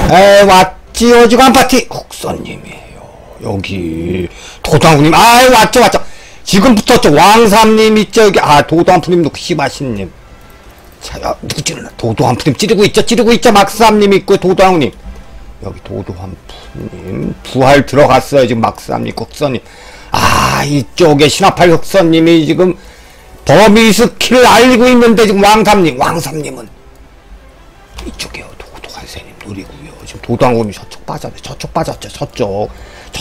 왔지요. 지금 한 파티. 흑선님이에요. 여기. 도당구님. 왔죠. 지금 붙었죠. 왕삼님 있죠. 여기. 도도한푸님 놓고 시바신님. 자, 누구 찌르나? 도도한푸님 찌르고 있죠. 막삼님 있고, 도도한푸님. 여기 도도한푸님. 부활 들어갔어요. 지금 막삼님, 흑선님. 이쪽에 신화팔 흑선님이 지금 범위 스킬을 알고 있는데, 지금 왕삼님은 이쪽이요. 도도한새님 노리고요. 지금 도도한구님이 저쪽 빠졌죠. 저쪽.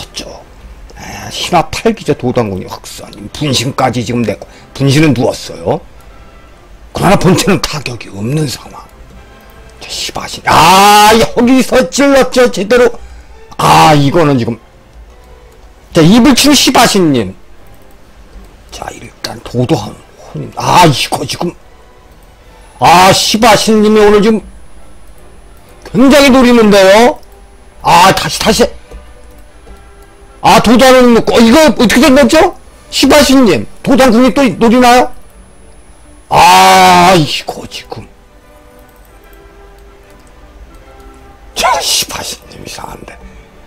신화 8기죠. 도도한구님. 흑선님. 분신까지 지금 내고. 분신은 누웠어요. 그러나 본체는 타격이 없는 상황. 자, 시바신. 여기서 찔렀죠. 제대로. 이거는 지금. 자, 입을 치는 시바신님. 자, 일단 도도한구님. 이거 지금. 시바신님이 오늘 지금 굉장히 노리는데요. 다시. 도도한구님. 이거 어떻게 된 거죠? 시바신님. 도도한구님 또 노리나요? 이거 지금. 자, 시바신님 이상한데.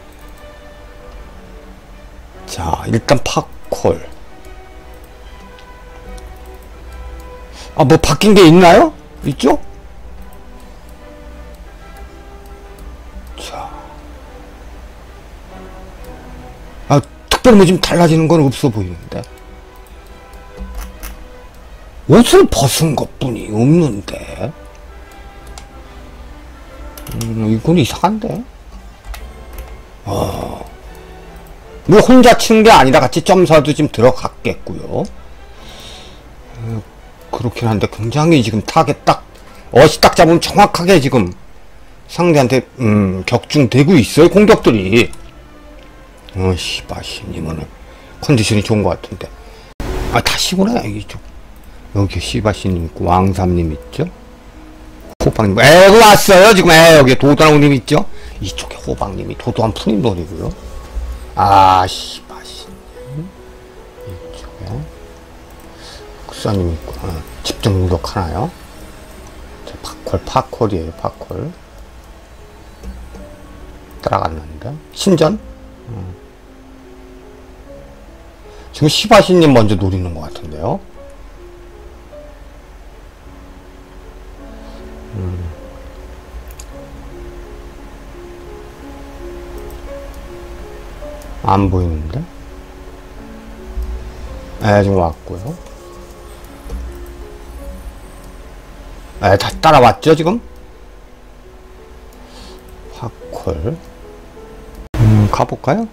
자, 일단 팝콜. 뭐 바뀐 게 있나요? 있죠? 자. 특별히 뭐 지금 달라지는 건 없어 보이는데. 옷을 벗은 것 뿐이 없는데. 이건 이상한데. 뭐 혼자 치는 게 아니라 같이 점사도 지금 들어갔겠고요. 그렇긴 한데 굉장히 지금 타겟 어시 딱 잡으면 정확하게 지금 상대한테 격중되고 있어요. 공격들이. 시바시님은 컨디션이 좋은 것 같은데. 다시구나. 이쪽. 여기 시바시님 있고 왕삼님 있죠. 호박님. 왔어요. 지금 여기 도도한님 있죠. 이쪽에 호박님이 도도한푸님 노리고요. 시바시님. 이쪽에 국사님 있고. 집중 공격하나요? 파콜이에요. 파콜. 따라갔는데. 신전? 지금 시바시님 먼저 노리는 것 같은데요. 안 보이는데? 지금 왔고요. 다 따라왔죠, 지금? 파콜. 가볼까요?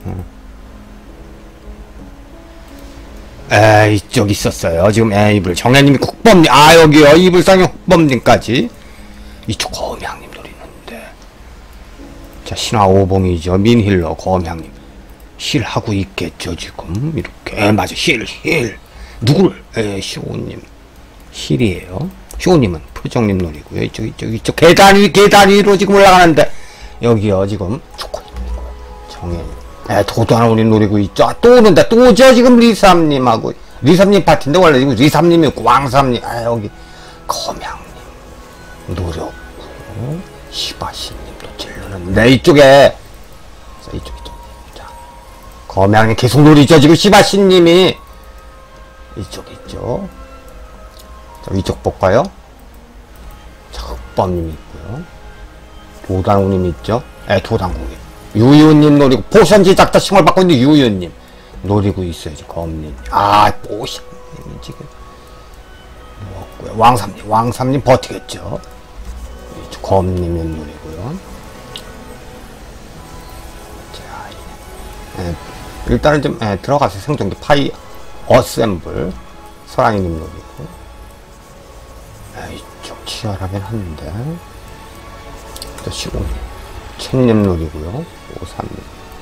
이쪽 있었어요. 지금 이불. 정혜님이 국범님. 여기요. 이불상의 국범님까지. 이쪽 거음향님 노리는데. 자, 신화 오봉이죠. 민힐러 거음향님. 힐 하고 있겠죠, 지금. 이렇게. 맞아. 힐. 누구를? 시오님. 힐이에요. 시오님은 표정님 노리고요. 이쪽. 계단 위로 지금 올라가는데. 여기요, 지금. 초코님이고요. 정혜님. 도도한구님 노리고 있죠. 또 오는데. 또죠, 지금 리삼님하고. 리삼님 파티인데, 원래 지금 리삼님이 있고, 왕삼님. 여기. 거명님. 노렸고. 시바시님도 찔르는데. 이쪽에. 자, 이쪽. 자. 거명님 계속 노리죠. 지금 시바시님이. 이쪽 있죠. 자, 위쪽 볼까요? 자, 흑범님 있고요. 도당구님 있죠. 도당구님. 유유님 노리고, 포션 제작자 칭을 받고 있는 유유님 노리고 있어요. 지금 검님. 포션님이 지금 누웠고요. 왕삼님 버티겠죠. 검님이 노리고요. 자, 일단은 좀 들어가서 생존기 파이 어셈블 서랑이님 노리고. 이쪽 치열하긴 한데. 시오님. 첸님 노리고요. 오삼님.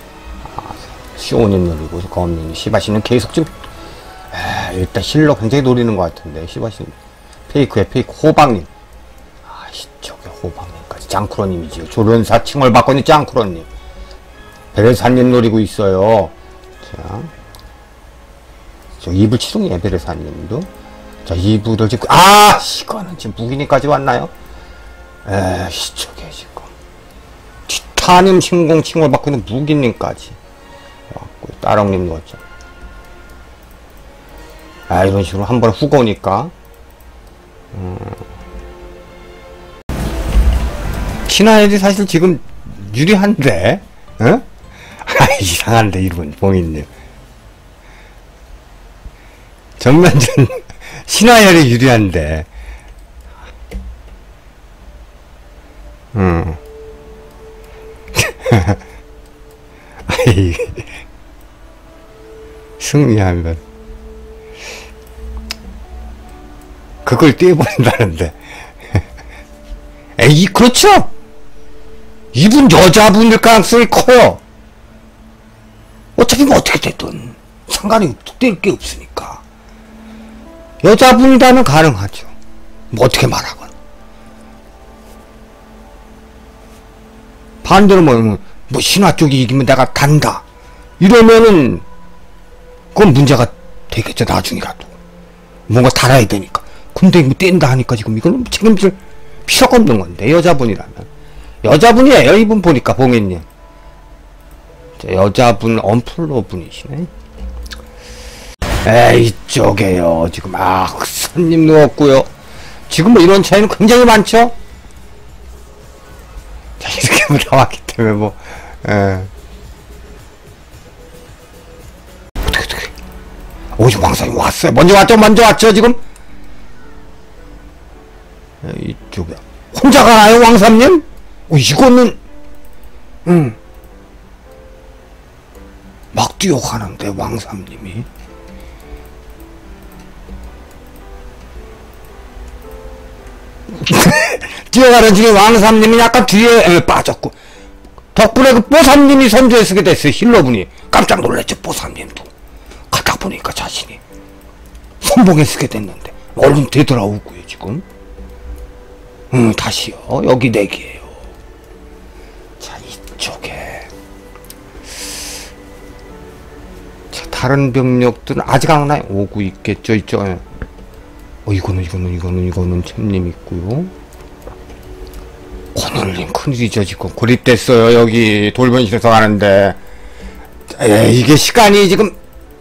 시오님 노리고, 거음님. 시바시는 계속 좀, 일단 힐러 굉장히 노리는 것 같은데. 시바시는. 페이크. 호박님. 이쪽에 호박님까지. 짱쿠로님이지요. 조련사 칭을 받고 있는 짱쿠로님. 베레사님 노리고 있어요. 자. 저 이불 치동이에요. 베레사님도. 자, 이불을 지금, 이거는 지금 무기니까지 왔나요? 이쪽에 지금. 파님 신공 칭을 받고 있는 무기님까지 왔고, 따렁님 넣었죠. 아, 이런 식으로 한 번 후고 오니까 신하엘이 사실 지금 유리한데, 어? 아, 이상한데, 이분 봉인님. 전면전 신하엘이 유리한데, 아이, 승리하면 그걸 떼버린다는데. 에이, 그렇죠. 이분 여자분일 가능성이 커요. 어차피 뭐 어떻게 됐든 상관이 뗄 게 없으니까. 여자분이라면 가능하죠. 뭐 어떻게 말하건. 반대로 뭐 신화 쪽이 이기면 내가 단다 이러면은 그건 문제가 되겠죠. 나중이라도 뭔가 달아야 되니까. 근데 뭐 뗀다 하니까 지금 이거는 책임질 필요가 없는 건데, 여자분이라면. 여자분이에요, 이분 보니까, 봉인님. 여자분 언플로 분이시네. 이쪽에요. 지금 손님 누웠고요. 지금 뭐 이런 차이는 굉장히 많죠. 자, 이렇게 뭐 나왔기 때문에 뭐, 어떻게. 지금 왕사님 왔어요. 먼저 왔죠, 지금. 이쪽에. 혼자 가나요, 왕사님? 이거는, 막 뛰어가는데, 왕삼님이. 뛰어가는 중에 왕삼님이 약간 뒤에 빠졌고, 덕분에 그 뽀삼님이 선두에 서게 됐어요, 힐러분이. 깜짝 놀랐죠, 뽀삼님도. 가다 보니까 자신이 선봉에 서게 됐는데, 얼른 되돌아오고요, 지금. 다시요. 여기 4개예요. 자, 이쪽에. 자, 다른 병력들은 아직 안 나요. 오고 있겠죠, 이쪽에. 이거는 챔님 있고요. 권율님 큰일이죠, 지금. 고립됐어요, 여기. 돌변실에서 가는데. 이게 시간이 지금.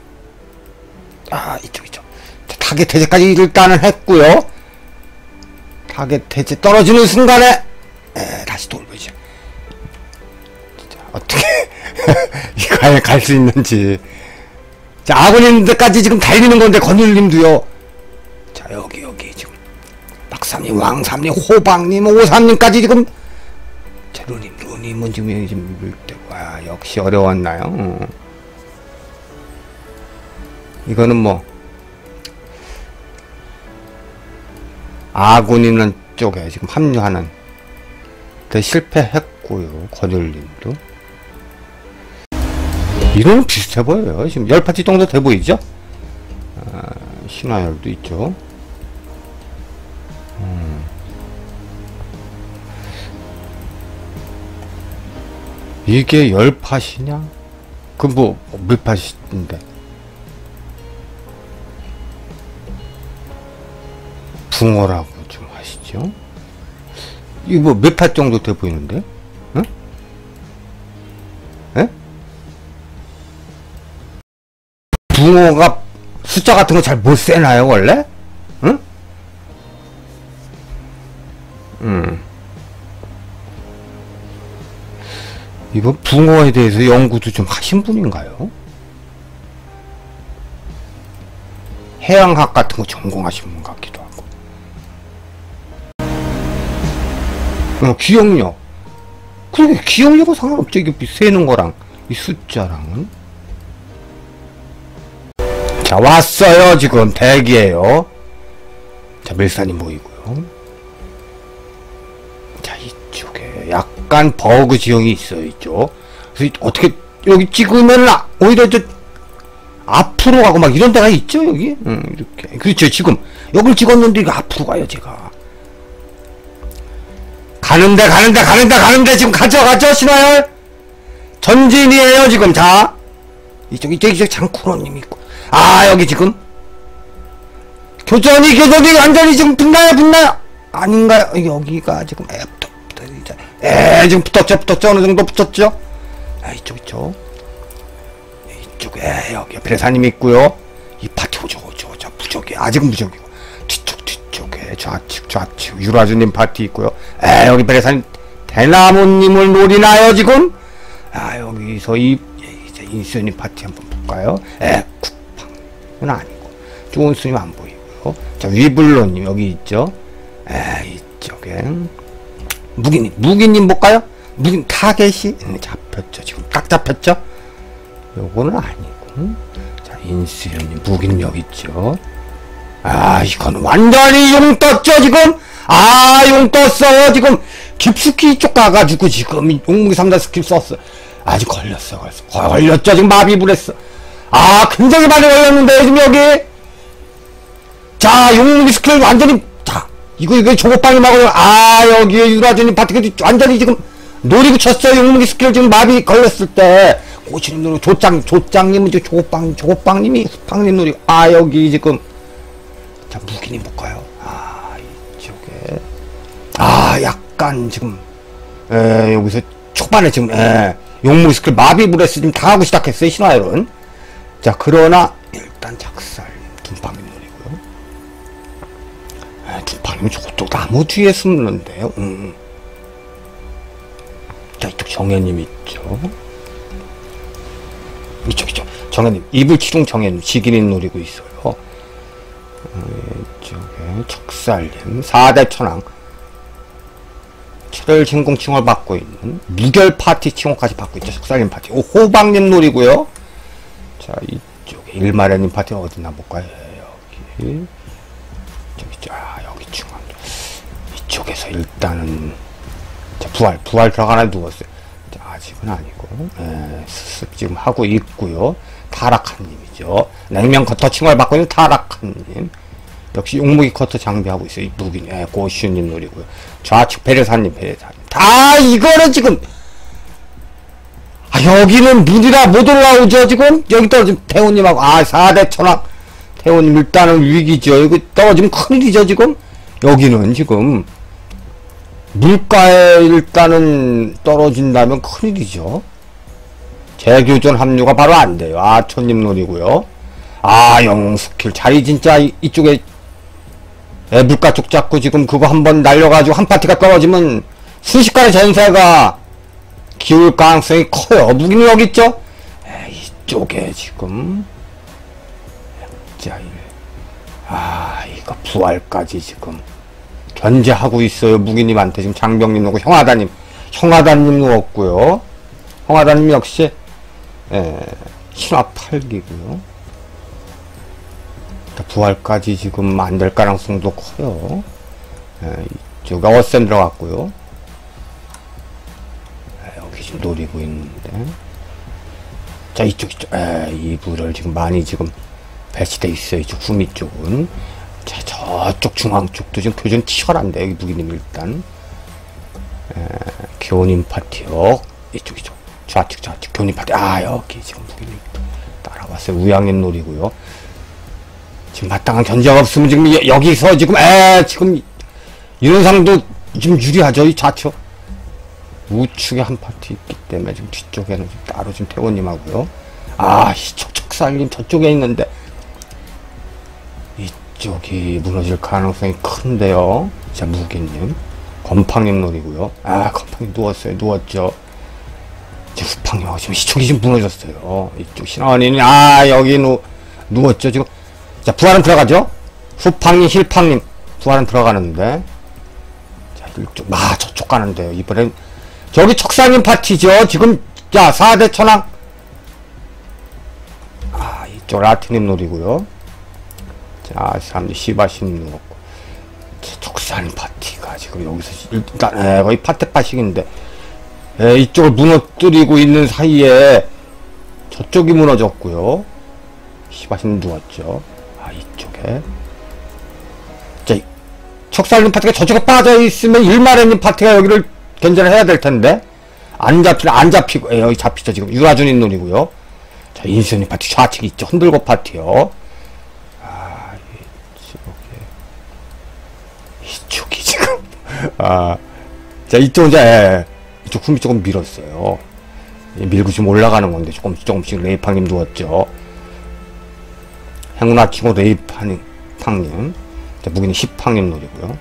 이쪽. 자, 타겟 해제까지 일단은 했고요. 타겟 해제 떨어지는 순간에, 다시 돌변실. 자, 어떻게, 이거 갈 수 있는지. 자, 아군님들까지 지금 달리는 건데, 권율님도요. 자, 여기 지금 박삼님, 왕삼님, 호박님, 오삼님까지 지금. 자, 루님은 지금 여기 좀 물때고. 역시 어려웠나요? 이거는 뭐 아군 있는 쪽에 지금 합류하는 데 실패했고요. 권율님도 이거는 비슷해 보여요. 지금 10파티 정도 돼 보이죠? 신화열도 있죠. 이게 10팟이냐? 그 뭐 몇 팟인데? 붕어라고 좀 하시죠? 이거 뭐 몇 팟 정도 돼 보이는데? 응? 에? 붕어가 숫자 같은 거 잘 못 세나요, 원래? 응? 이번 붕어에 대해서 연구도 좀 하신 분인가요? 해양학 같은 거 전공하신 분 같기도 하고. 기억력. 그러게, 기억력은 상관없죠. 이게 세는 거랑, 이 숫자랑은. 자, 왔어요. 지금 대기에요. 자, 밀산이 보이고요. 자, 이쪽에 약간 버그 지형이 있어요, 이쪽. 그래서 어떻게 여기 찍으면 오히려 저 앞으로 가고 막 이런 데가 있죠, 여기. 이렇게. 그렇죠. 지금 여길 찍었는데 이거 앞으로 가요, 제가. 가는데 지금 가죠, 신화열. 전진이에요, 지금. 자, 이쪽 장쿠로님 있고. 여기 지금 교전이 완전히 지금 붙나요? 아닌가요? 여기가 지금 지금 붙었죠? 어느 정도 붙었죠? 이쪽. 이쪽에, 여기 배사님 있고요. 이 파티 오죠. 자, 무적이, 아직은 무적이고. 뒤쪽에, 좌측, 유라주님 파티 있고요. 여기 배사님, 대나무님을 노리나요, 지금? 여기서 이제 인수님 파티 한번 볼까요? 쿠팡은 아니고. 좋은 스님 안 보이고요. 자, 위블로님 여기 있죠? 이쪽에. 무기님 볼까요? 무기 타겟이 잡혔죠. 지금 딱 잡혔죠? 요거는 아니고. 자, 인수님, 무기님 여기 있죠? 이건 완전히 용 떴죠, 지금? 용 떴어요, 지금. 깊숙이 이쪽 가가지고 지금 용무기 3단 스킬 썼어. 아직 걸렸죠, 지금 마비불 했어. 굉장히 많이 걸렸는데, 지금 여기. 자, 용무기 스킬 완전히, 자, 이거 조고빵이 막아요. 여기에 유라주님 파티가 완전히 지금 노리고 쳤어요. 용무기 스킬 지금 마비 걸렸을 때. 고치님 노리고, 조짱님은 지금 조고빵님이 후팡님 노리고, 여기 지금. 자, 무기님 볼까요? 이쪽에. 약간 지금, 여기서 초반에 지금, 용무기 스킬 마비불에서 지금 당하고 시작했어요, 신화열은. 자, 그러나, 일단 작살님, 둔팡님 노리고요. 둔팡님 저것도 나무 뒤에 숨는데요. 자, 이쪽 정혜님 있죠. 이쪽. 정혜님, 이불치룡 정혜님, 지기린 노리고 있어요. 이쪽에, 척살님, 4대 천왕. 7월 진공 칭호를 받고 있는 무결 파티 칭호까지 받고 있죠. 척살님 파티. 호박님 노리고요. 자, 이쪽에 일마레님 파티 어디나 볼까요? 여기. 여기 중앙. 이쪽에서 일단은, 자, 부활 들어가나 누웠어요. 자, 아직은 아니고, 수습 지금 하고 있고요. 타락한님이죠. 냉면 커터 칭호를 받고 있는 타락한님. 역시 용무기 커터 장비하고 있어요. 이 무기님, 고슈님 노리고요. 좌측 배려사님. 이거는 지금, 여기는 문이라 못 올라오죠, 지금? 여기 떨어지면 태호님하고, 4대 천왕. 태호님 일단은 위기죠. 여기 떨어지면 큰일이죠, 지금? 여기는 지금, 물가에 일단은 떨어진다면 큰일이죠. 재교전 합류가 바로 안 돼요. 아초님 노리고요. 영웅 스킬. 자리 진짜 이쪽에, 물가 쪽 잡고 지금 그거 한번 날려가지고 한 파티가 떨어지면 순식간에 전세가 기울 가능성이 커요. 무기는 여기 있죠? 이쪽에 지금. 이거 부활까지 지금 견제하고 있어요. 무기님한테 지금 장병님 누고 형아다님 누웠고요. 형아다님 역시, 신화 8기고요. 부활까지 지금 안 될 가능성도 커요. 이쪽에 어센 들어갔고요. 여기 지금 노리고 있는데. 자, 이쪽. 이불을 지금 많이 지금 배치돼 있어요. 이쪽 후미 쪽은. 자, 저쪽 중앙 쪽도 지금 교전 치열한데, 여기 무기님 일단. 교님 파티요. 이쪽. 좌측. 교님 파티. 여기 지금 무기님 따라왔어요. 우양님 노리고요. 지금 마땅한 견제가 없으면 지금 여기서 지금 지금 윤상도 지금 유리하죠. 이 좌측 우측에 한 파티 있기 때문에 지금 뒤쪽에는 지금 따로 지금 태호님하고요. 척살님 저쪽에 있는데 이쪽이 무너질 가능성이 큰데요. 자, 무기님, 건팡님 노리고요. 건팡님 누웠죠. 이제 후팡님 지금 이쪽이 지금 무너졌어요. 이쪽 신화원이는 여기 누웠죠 지금. 자, 부활은 들어가죠? 후팡님, 힐팡님, 부활은 들어가는데. 자, 이쪽, 저쪽 가는데요. 이번엔, 저기 척살님 파티죠? 지금, 자, 4대 천왕. 이쪽 라트님 노리고요. 자, 사람들 시바시님 누웠고. 척살님 파티가 지금 여기서, 일단, 거의 파테파식인데. 이쪽을 무너뜨리고 있는 사이에, 저쪽이 무너졌고요. 시바시님 누웠죠. 이쪽에. 자, 척살님 파티가 저쪽에 빠져있으면 일마레님 파티가 여기를 견제를 해야 될 텐데. 안 잡히고, 여기 잡히죠. 지금 유라준님 노리고요. 자, 인수님 파티 좌측 있죠. 흔들고 파티요. 이쪽이 지금. 자, 이쪽 이제, 이쪽 숨이 조금 밀었어요. 밀고 지금 올라가는 건데 조금씩 레이팡님 누웠죠. 행운아 치고 레이팡님. 자, 무기는 10팡님 노리고요.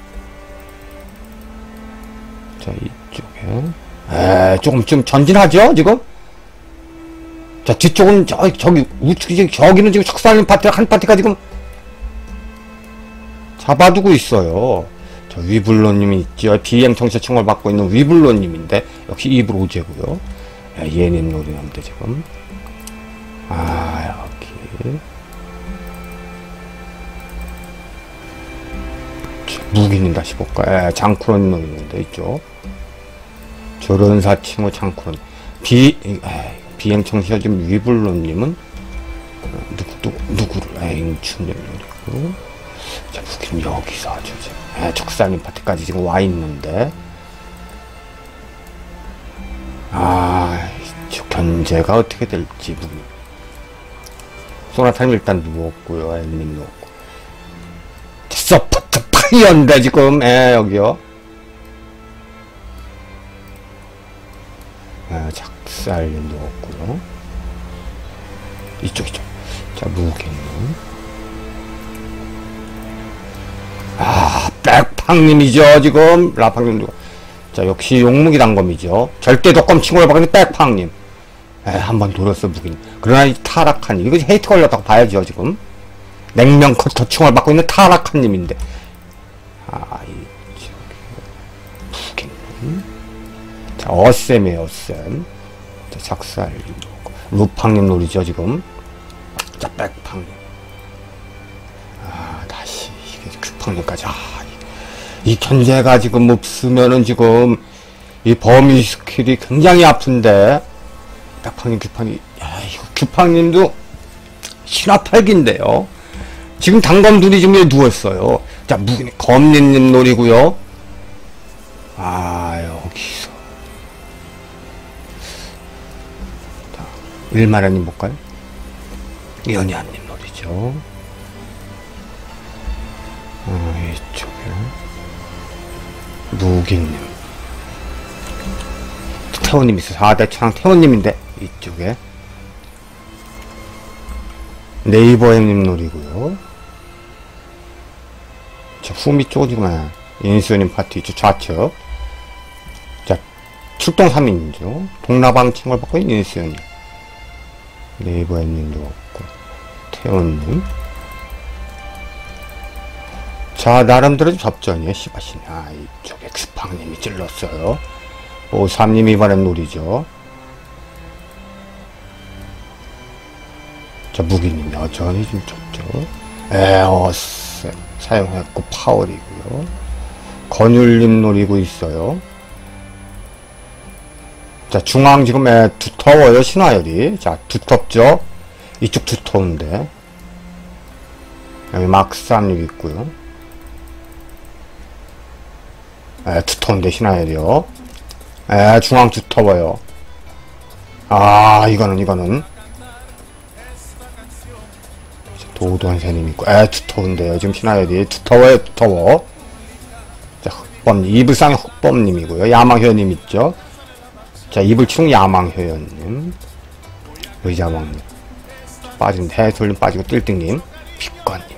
자, 이쪽에. 조금 좀 전진하죠, 지금? 자, 뒤쪽은 저기 우측, 저기는 지금 척살림 파티, 한 파티가 지금 잡아두고 있어요. 저 위블로님이 있죠. 비행 정체 칭호를 받고 있는 위블로님인데, 역시 입으로 오제고요. 얘님 노리는데, 지금. 여기. 무기님 다시 볼까? 장쿠런 노리는데, 있죠. 조련사 칭호 장쿠런. 비행 정체 지금 위블로님은, 누구를, 잉춘님 노리고. 자, 무기는 여기서 아주, 적사님 파티까지 지금 와 있는데. 저 견제가 어떻게 될지, 무기. 소나타님 일단 누웠고요. 엠님 누웠고. 서포트 파이어인데, 지금, 여기요. 작살님 누웠고요. 이쪽. 자, 무기는. 백팡님이죠, 지금. 라팡님도. 자, 역시 용무기 단검이죠. 절대 독검 칭호를 받는 백팡님. 한번 돌았어, 무기는. 그러나 이 타락한, 이거 헤이트 걸렸다고 봐야죠, 지금. 냉면 커터 칭호를 받고 있는 타락한님인데. 무기는. 자, 어셈이에요, 어셈. 자, 작살님. 루팡님 놀이죠, 지금. 자, 백팡님. 다시. 규팡님까지. 이 견제가 지금 없으면은 지금 이 범위 스킬이 굉장히 아픈데. 백팡님, 규팡님. 이거 규팡님도 신화팔기인데요. 지금 단검 둘이 지금 누웠어요. 자, 무기는 검리님 놀이고요. 여기서. 자, 일마라님 볼까요? 연희안님 놀이죠. 이쪽에. 무기님. 태호님 있어. 4대 창 태호님인데, 이쪽에. 네이버엠님 놀이고요. 자, 후미 쪽은 지금, 인수님 파티 있죠. 좌측. 자, 출동 3인이죠. 동나방 칭을 받고 있는 인수님. 네이버엠님도 없고. 태호님. 자, 나름대로 접전이에요, 시바시니. 이쪽에 규팡님이 찔렀어요. 53님 이번엔 놀이죠. 자, 무기님 여전히 좀 좁죠. 에어스 사용했고, 파월이고요. 건율님 노리고 있어요. 자, 중앙 지금 두터워요, 신화열이. 자, 두텁죠? 이쪽 두터운데. 여기 막삼육 있고요. 두터운데, 신화열이요. 중앙 두터워요. 이거는. 도돈새님 있고, 두터운데요. 지금 신화열이 두터워. 자, 흑범님, 이불상의 흑범님이고요. 야망효연님 있죠. 자, 이불충 야망효연님. 의자왕님. 빠진 해솔님 빠지고, 뜰등님. 빛관님.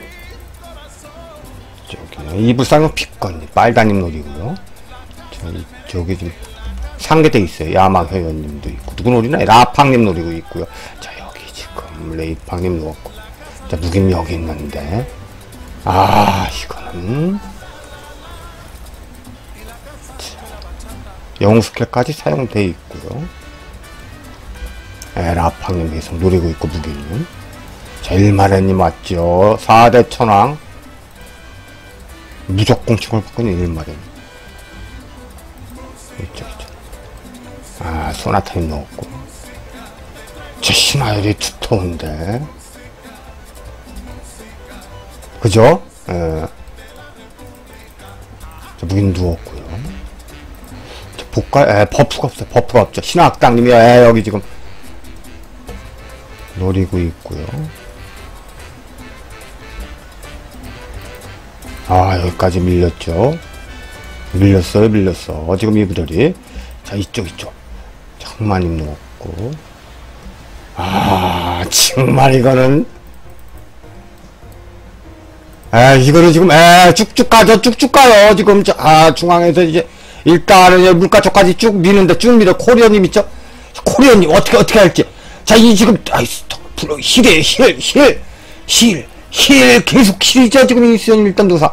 저기는 이불상의 빛관님. 빨다님 놀이고요. 자, 이쪽에 지금 상계돼 있어요. 야망효연님도 있고. 누구 놀이나? 라팡님 노리고 있고요. 자, 여기 지금 레이팡님 누웠고. 자, 무기는 여기 있는데. 이거는. 영웅 스킬까지 사용되어 있고요. 라팡님 계속 노리고 있고, 무기는. 자, 일마레님 왔죠. 4대 천왕. 무조건 칭을 받고 있는 일마레님. 이쪽. 소나타님 넣었고. 저 신화열이 두터운데. 그죠? 자, 무기는 누웠고요. 자, 볼까요? 버프가 없어요. 버프가 없죠. 신화악당님이 여기 지금 노리고 있고요. 여기까지 밀렸죠. 밀렸어. 지금 이분들이. 자, 이쪽. 장마님 누웠고. 아, 정말 이거는. 이거는 지금, 쭉쭉 가죠. 쭉쭉 가요. 지금, 중앙에서 이제, 일단은 물가 쪽까지 쭉 미는데, 쭉 밀어. 코리아님 있죠? 코리아님, 어떻게 할지. 자, 이 지금, 힐이에요, 힐. 계속 힐이죠. 지금 이수연님 일단 누사.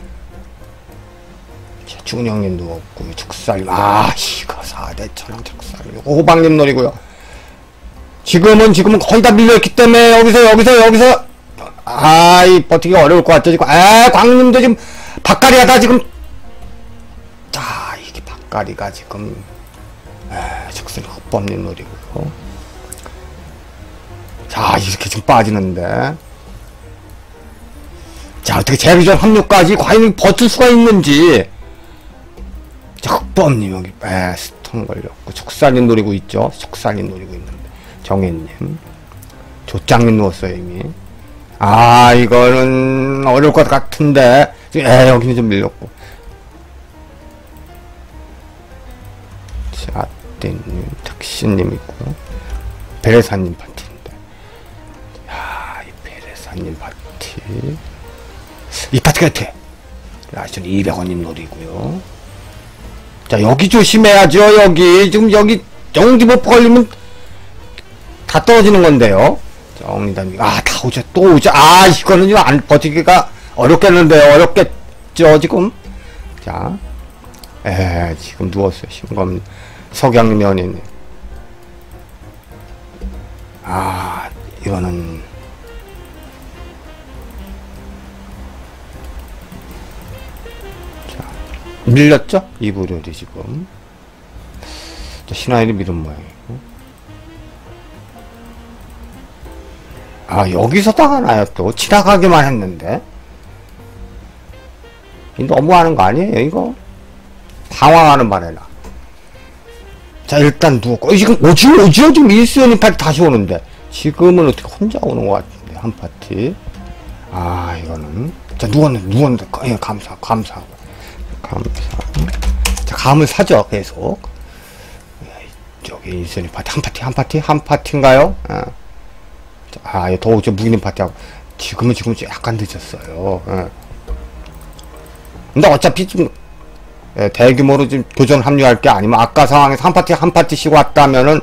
자, 준영님 누웠고, 축살님. 이거 4대 천왕 축살님. 호박님 노리고요. 지금은 거의 다 밀려있기 때문에, 여기서. 이 버티기 어려울 것 같죠, 지금. 광님도 지금, 박가리가 다 지금. 자, 이게 박가리가 지금, 적선 흑범님 노리고요. 자, 이렇게 지금 빠지는데. 자, 어떻게 재비전 합류까지 과연 버틸 수가 있는지. 자, 흑범님 여기, 스톤 걸렸고, 축사님 노리고 있죠. 축사님 노리고 있는데. 정혜님. 조장님 누웠어요, 이미. 이거는 어려울 것 같은데. 여기는 좀 밀렸고. 자, 아떼님, 탁신님 있고. 베레사님 파티인데. 이 베레사님 파티. 이 파티 같아. 라션 200원님 노리고요. 자, 여기 조심해야죠, 여기. 지금 여기, 영디버프 걸리면 다 떨어지는 건데요. 자, 엉리단이, 다 오죠, 또 오죠. 이거는 지금 안 버티기가 어렵겠는데요. 어렵겠죠, 지금. 자, 지금 누웠어요, 신검, 석양님 연예인. 이거는. 자, 밀렸죠? 이불요리 지금. 자, 신하일이 밀은 모양이고. 여기서 당하나요, 또? 지나가기만 했는데. 너무하는 거 아니에요, 이거? 방황하는 바에나. 자, 일단 누웠고. 지금 오지요? 지금 일수연이 파티 다시 오는데. 지금은 어떻게 혼자 오는 것 같은데, 한 파티. 이거는. 자, 누웠는데. 감사하고. 자, 감을 사죠, 계속. 저기 일수연이 파티, 한 파티인가요? 더 오죠, 무기님 파티하고. 지금 약간 늦었어요. 근데 어차피 좀, 대규모로 지금 교전 합류할 게 아니면, 아까 상황에서 한 파티씩 왔다면은,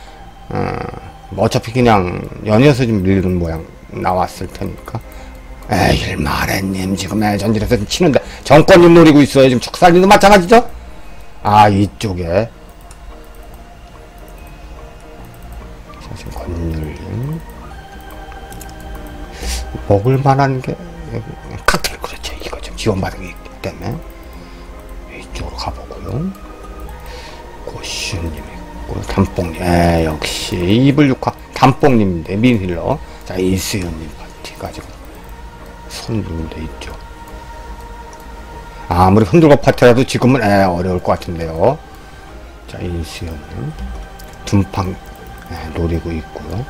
어차피 그냥 연이어서 좀 밀리는 모양 나왔을 테니까. 일마레님 지금 전진해서 좀 치는데, 정권님 노리고 있어요. 지금 축살님도 마찬가지죠? 이쪽에. 자, 지금 권율님. 먹을 만한 게, 칵테일, 그렇죠. 이거 좀 지원받은 게 있기 때문에. 이쪽으로 가보고요. 고슈님 있고, 단뽕님. 역시, 이불 6화. 단뽕님인데, 민힐러. 자, 이수연님 파티가 지금 손님인데, 있죠. 아무리 흔들고 파티라도 지금은, 어려울 것 같은데요. 자, 이수연님. 둔팡, 노리고 있고요.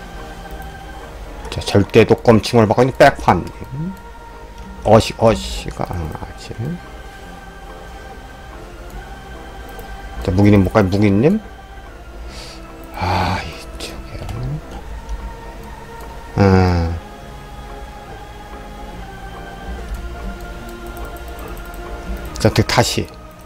자, 절대 독검침을 받고 있는 백판님. 어시가 아직. 자, 무기님 볼까요? 무기님? 이쪽에. 자, 다시.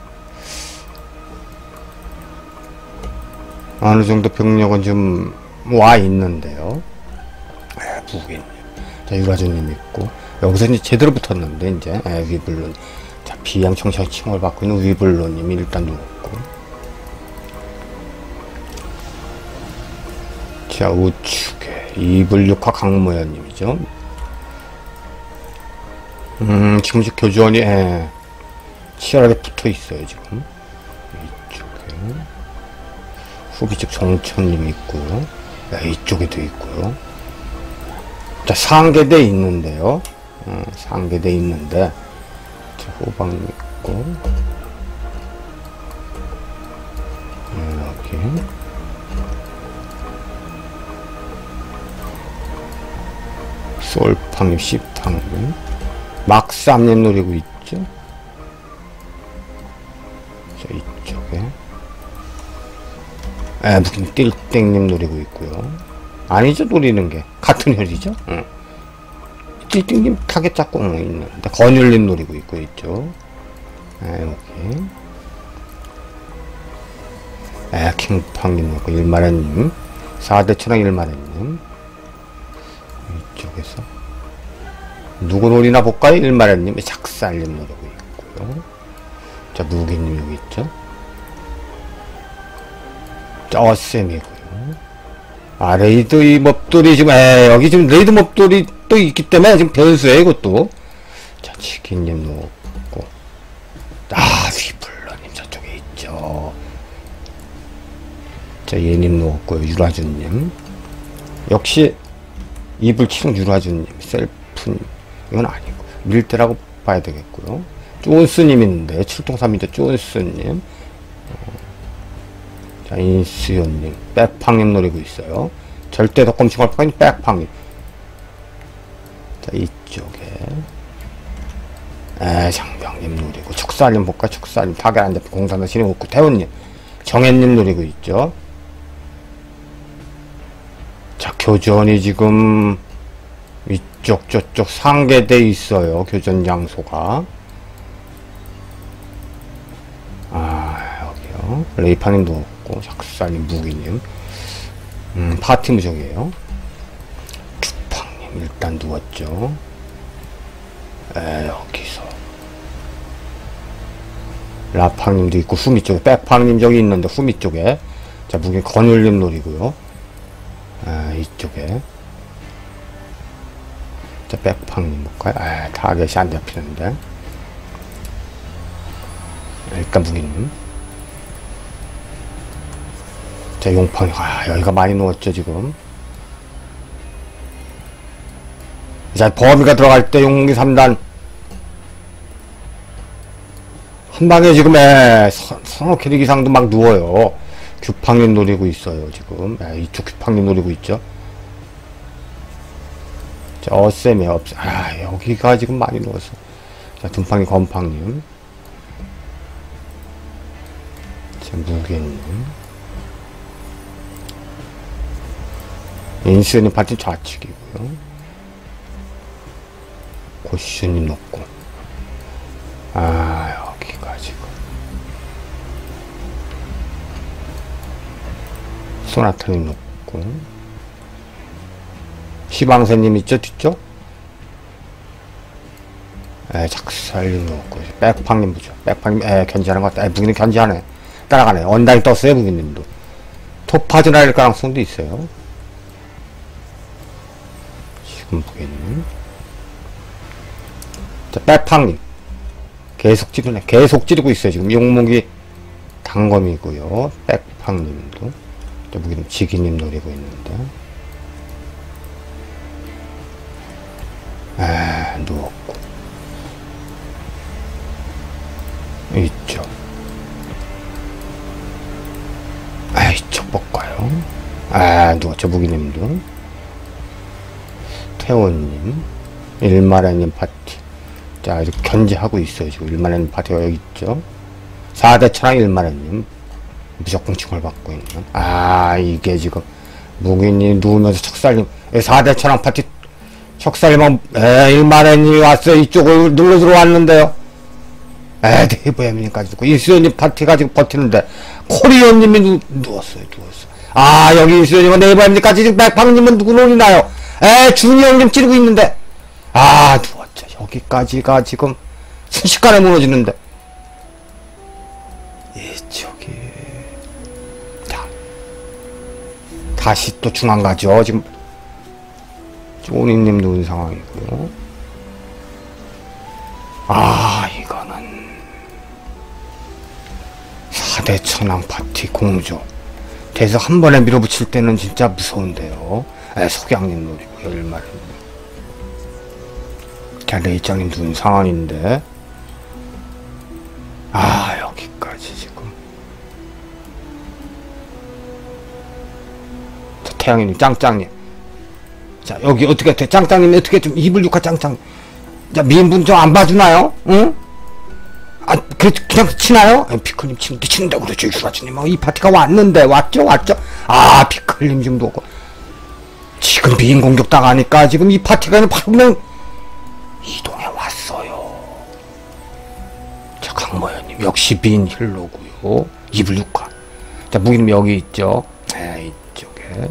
어느 정도 병력은 좀 와 있는데요. 무기님. 자, 유라주님 있고. 여기서 이제 제대로 붙었는데, 이제, 위블론. 자, 비양청ሻ 칭호를 받고 있는 위블론님이 일단 누웠고. 자, 우측에. 이불육화 강모연님이죠. 지금 교주원이, 치열하게 붙어 있어요, 지금. 이쪽에. 후비측 정천님 있고요. 이쪽에도 있고요. 자, 상계대 있는데요. 상계대 있는데. 자, 호박님 있고. 여기. 솔팡님, 씨팡님. 막삼님 노리고 있죠. 자, 이쪽에. 무슨 띨땡님 노리고 있고요. 아니죠, 노리는 게. 같은 혈이죠? 응. 띨땡님 타겟 잡고 있는데, 건율님 노리고 있고 있죠. 여기. 킹팡님 노리고, 일마레님. 4대 천왕 일마레님. 이쪽에서. 누구 노리나 볼까요? 일마레님. 작살님 노리고 있고요. 자, 무기님 여기 있죠. 자, 어셈이고요. 레이드 이 몹돌이 지금, 여기 지금 레이드 몹돌이 또 있기 때문에 지금 변수에 이것도. 자, 치킨님 놓고. 휘블러님 저쪽에 있죠. 자, 얘님 놓았고요. 유라준님. 역시, 이불치는 유라준님. 셀프님. 이건 아니고. 밀대라고 봐야 되겠고요. 쫀스님 있는데, 7통삼이죠. 쫀스님. 자, 인수연님. 백팡님 노리고 있어요. 절대 덕검치 걸파인 백팡님. 자, 이쪽에. 장병님 노리고. 축사님 볼까? 축사님. 타겟 안 잡고 공산도 신의 웃고. 태훈님. 정혜님 노리고 있죠. 자, 교전이 지금 이쪽 저쪽 상계돼 있어요. 교전 장소가. 여기요. 레이파님도 없고, 작사님, 무기님. 파티 무적이에요. 주팡님 일단 누웠죠. 여기서. 라팡님도 있고, 후미 쪽에, 백팡님 저기 있는데, 후미 쪽에. 자, 무기 건율님 노리고요. 이쪽에. 자, 백팡님 볼까요? 타겟이 안 잡히는데. 일단 무기님. 자, 용팡이. 여기가 많이 누웠죠, 지금. 자, 범위가 들어갈 때 용무기 3단. 한 방에 지금, 서너 캐릭 이상도 막 누워요. 규팡님 노리고 있어요, 지금. 이쪽 규팡님 노리고 있죠. 자, 어셈이 없어. 여기가 지금 많이 누웠어. 자, 둔팡이 건팡님. 자, 무게님. 인수연님 파티 좌측이고요. 고슈님 높고. 여기가 지금. 소나타님 높고. 시방새님 있죠, 뒤쪽? 작살님 높고. 백팡님 보죠. 백팡님, 견제하는 것 같다. 무기는 견제하네. 따라가네. 언다이 떴어요, 무기님도. 토파즈나일 가능성도 있어요. 지금 무기님. 자, 백팡님. 계속 찌르네. 계속 찌르고 있어요, 지금. 용무기 단검이고요. 백팡님도. 자, 무기님, 지기님 노리고 있는데. 누웠고. 있죠. 이쪽 볼까요? 누웠죠, 무기님도. 태원님. 일마라님 파티. 자, 아직 견제하고 있어요, 지금. 일마라님 파티가 여기 있죠. 4대 천왕 일마라님. 무조건 칭을 받고 있는. 이게 지금. 무기님 누우면서 척살님. 4대 천왕 파티. 척살님, 일마라님이 왔어요. 이쪽을 눌러 들어왔는데요. 대부엠님까지 듣고. 인수연님 파티가 지금 버티는데. 코리온님이 누웠어요, 누웠어. 여기 인수연님은 네이버엠님까지 지금 백팡님은 누구 노리나요? 준이형님 찌르고 있는데. 누웠죠. 여기까지가 지금 순식간에 무너지는데. 이쪽이. 자. 다시 또 중앙 가죠. 지금. 쪼니님 누운 상황이고요. 이거는 4대 천왕 파티 공조. 대석 한 번에 밀어붙일 때는 진짜 무서운데요. 석양님 노리고 열마리. 자, 레이짱님 누운 상황인데. 여기까지 지금. 자, 태양님, 짱짱님. 자, 여기 어떻게 돼? 짱짱님 어떻게 좀 이불 육화 짱짱. 자, 미인분 좀 안 봐주나요? 응? 그냥 치나요? 피클님 치는데 그러죠. 유라주님. 이 파티가 왔는데, 왔죠? 아, 피클님 지금도 오고. 지금 비인 공격 당하니까 지금 이 파티가 바로 이동해 왔어요. 자, 강모현님. 역시 비인 힐러고요. 2불 6화. 자, 무기님 여기 있죠. 네, 이쪽에.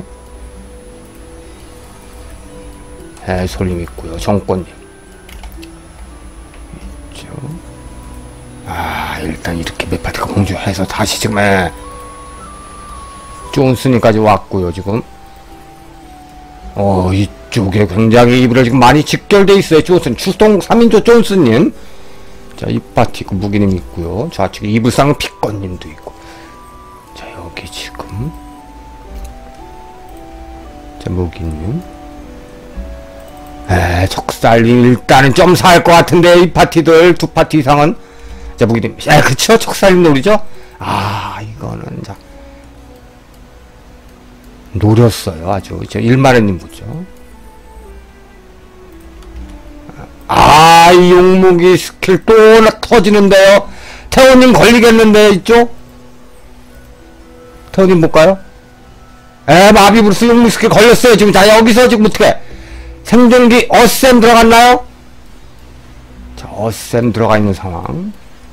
해솔님 있고요. 정권님. 있죠. 아, 일단 이렇게 몇 파티가 공주해서 다시 지금, 존스님까지 왔고요, 지금. 이쪽에 굉장히 이불을 지금 많이 직결돼 있어요. 존슨. 출동 3인조 존스님. 자, 이 파티 그 무기님 있고요. 좌측에 이불상 피권님도 있고. 자, 여기 지금. 자, 무기님. 척살님 일단은 좀 살 것 같은데, 이 파티들, 두 파티 이상은. 자, 무기님. 그쵸? 척살님 노리죠? 아, 이거는, 자. 노렸어요, 아주. 저, 일마레님 보죠. 아, 이 용무기 스킬 또 터지는데요. 태호님 걸리겠는데, 이쪽? 태호님 볼까요? 마비브루스 용무기 스킬 걸렸어요, 지금. 자, 여기서 지금 어떻게. 생존기 어셈 들어갔나요? 자, 어셈 들어가 있는 상황.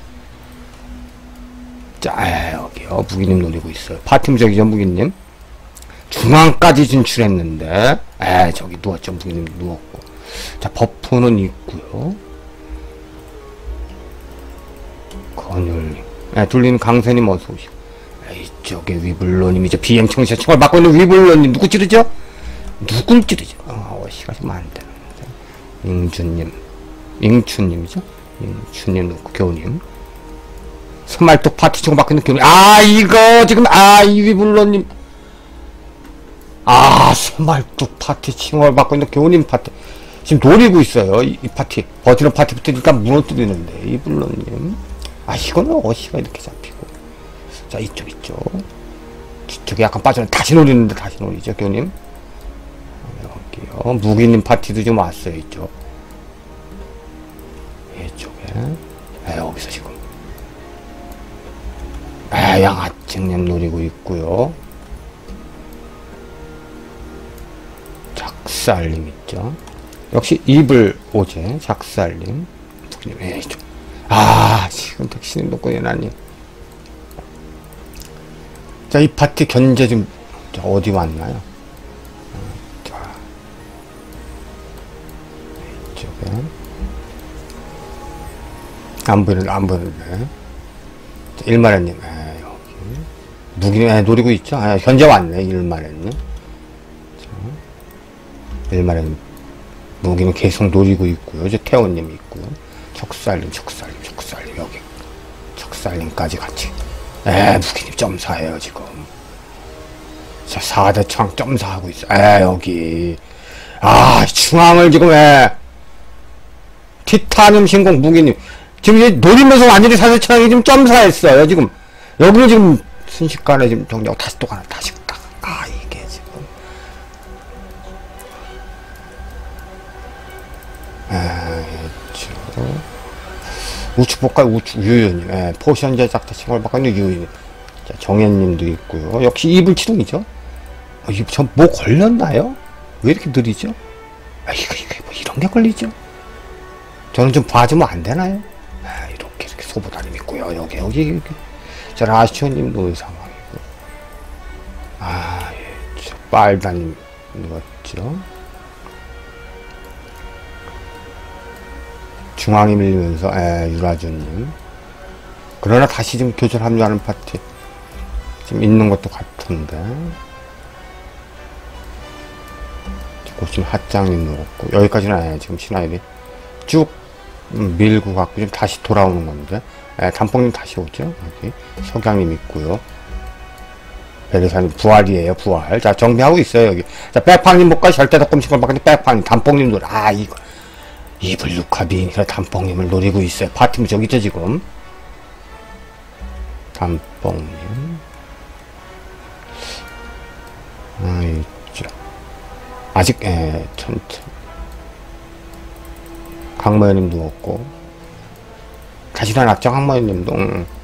자, 여기요. 무기님 노리고 있어요. 파티 무적이죠, 무기님. 중앙까지 진출했는데, 저기 누웠죠. 무기님 누웠고. 자, 버프는 있고요. 건율님. 둘리는 강세님 어서오시고. 이쪽에 위블로님, 이제 비행 청시에 총을 받고 있는 위블로님. 누구 찌르죠? 누굴 찌르죠? 어시가 좀 안 되는데. 잉주님. 잉추님이죠? 잉추님 놓고 교우님. 스말톡 파티 총을 받고 있는 교우님. 이거 지금, 이 위블로님. 스말뚝 파티 칭호를 받고 있는 교우님 파티 지금 노리고 있어요. 이 파티 버티는 파티부터 일단 무너뜨리는데 이블러님. 이거는 어시가 이렇게 잡히고. 자, 이쪽 있죠. 뒤쪽에 약간 빠져는 다시 노리는데 다시 노리죠, 교우님. 여기요. 무기님 파티도 좀 왔어요, 이쪽. 이쪽에. 여기서 지금. 양아증님 노리고 있고요. 작살님 있죠. 역시 이불 오제 작살님. 지금 택시님 놓고 예나님. 자, 이 파티 견제 좀 어디 왔나요? 자, 이쪽에 안 보이는데. 자, 일마레님. 여기 무기는 노리고 있죠. 현재 왔네, 일마레님. 일마레님 무기는 계속 노리고 있고요. 이제 태호님이 있고요. 척살님 여기 척살님까지 같이. 무기님 점사해요 지금. 자, 4대 창 점사하고 있어. 여기. 중앙을 지금 티타늄 신공 무기님 지금 이제 노리면서 완전히 4대 창이 지금 점사했어요 지금. 여기는 지금 순식간에 지금 정리하고 다시 또 가나 다시 이게 지금. 우측 볼까요? 우측 유유님. 포션 제작자 친구를 바꿔 있는 유유님. 자, 정현님도 있고요. 역시 이불 치동이죠. 이거 전 뭐 걸렸나요? 왜 이렇게 느리죠? 이거 뭐 이런 게 걸리죠? 저는 좀 봐주면 안 되나요? 이렇게 소보다님 있고요. 여기. 자, 라시오님도 상황이고. 빨다님 누웠죠. 중앙이 밀리면서 유라주님. 그러나 다시 지금 교전 합류하는 파티 지금 있는 것도 같은데. 지금 핫장님 누웠고 여기까지는 지금 신하일이 쭉 밀고 갖고 지금 다시 돌아오는 건데. 단풍님 다시 오죠. 여기 석양님 있고요. 베리사님 부활이에요. 부활. 자, 정비하고 있어요 여기. 자, 백팡님 못가 절대덕금식을 바꾸는데 백팡님 단풍님 노래. 이거 이불 6화 미인이라 단뽕님을 노리고 있어요. 파티 무적 있죠 지금. 단뽕님. 있죠. 아직 천천히. 강모현님 누웠고. 가시다 납작 항모님도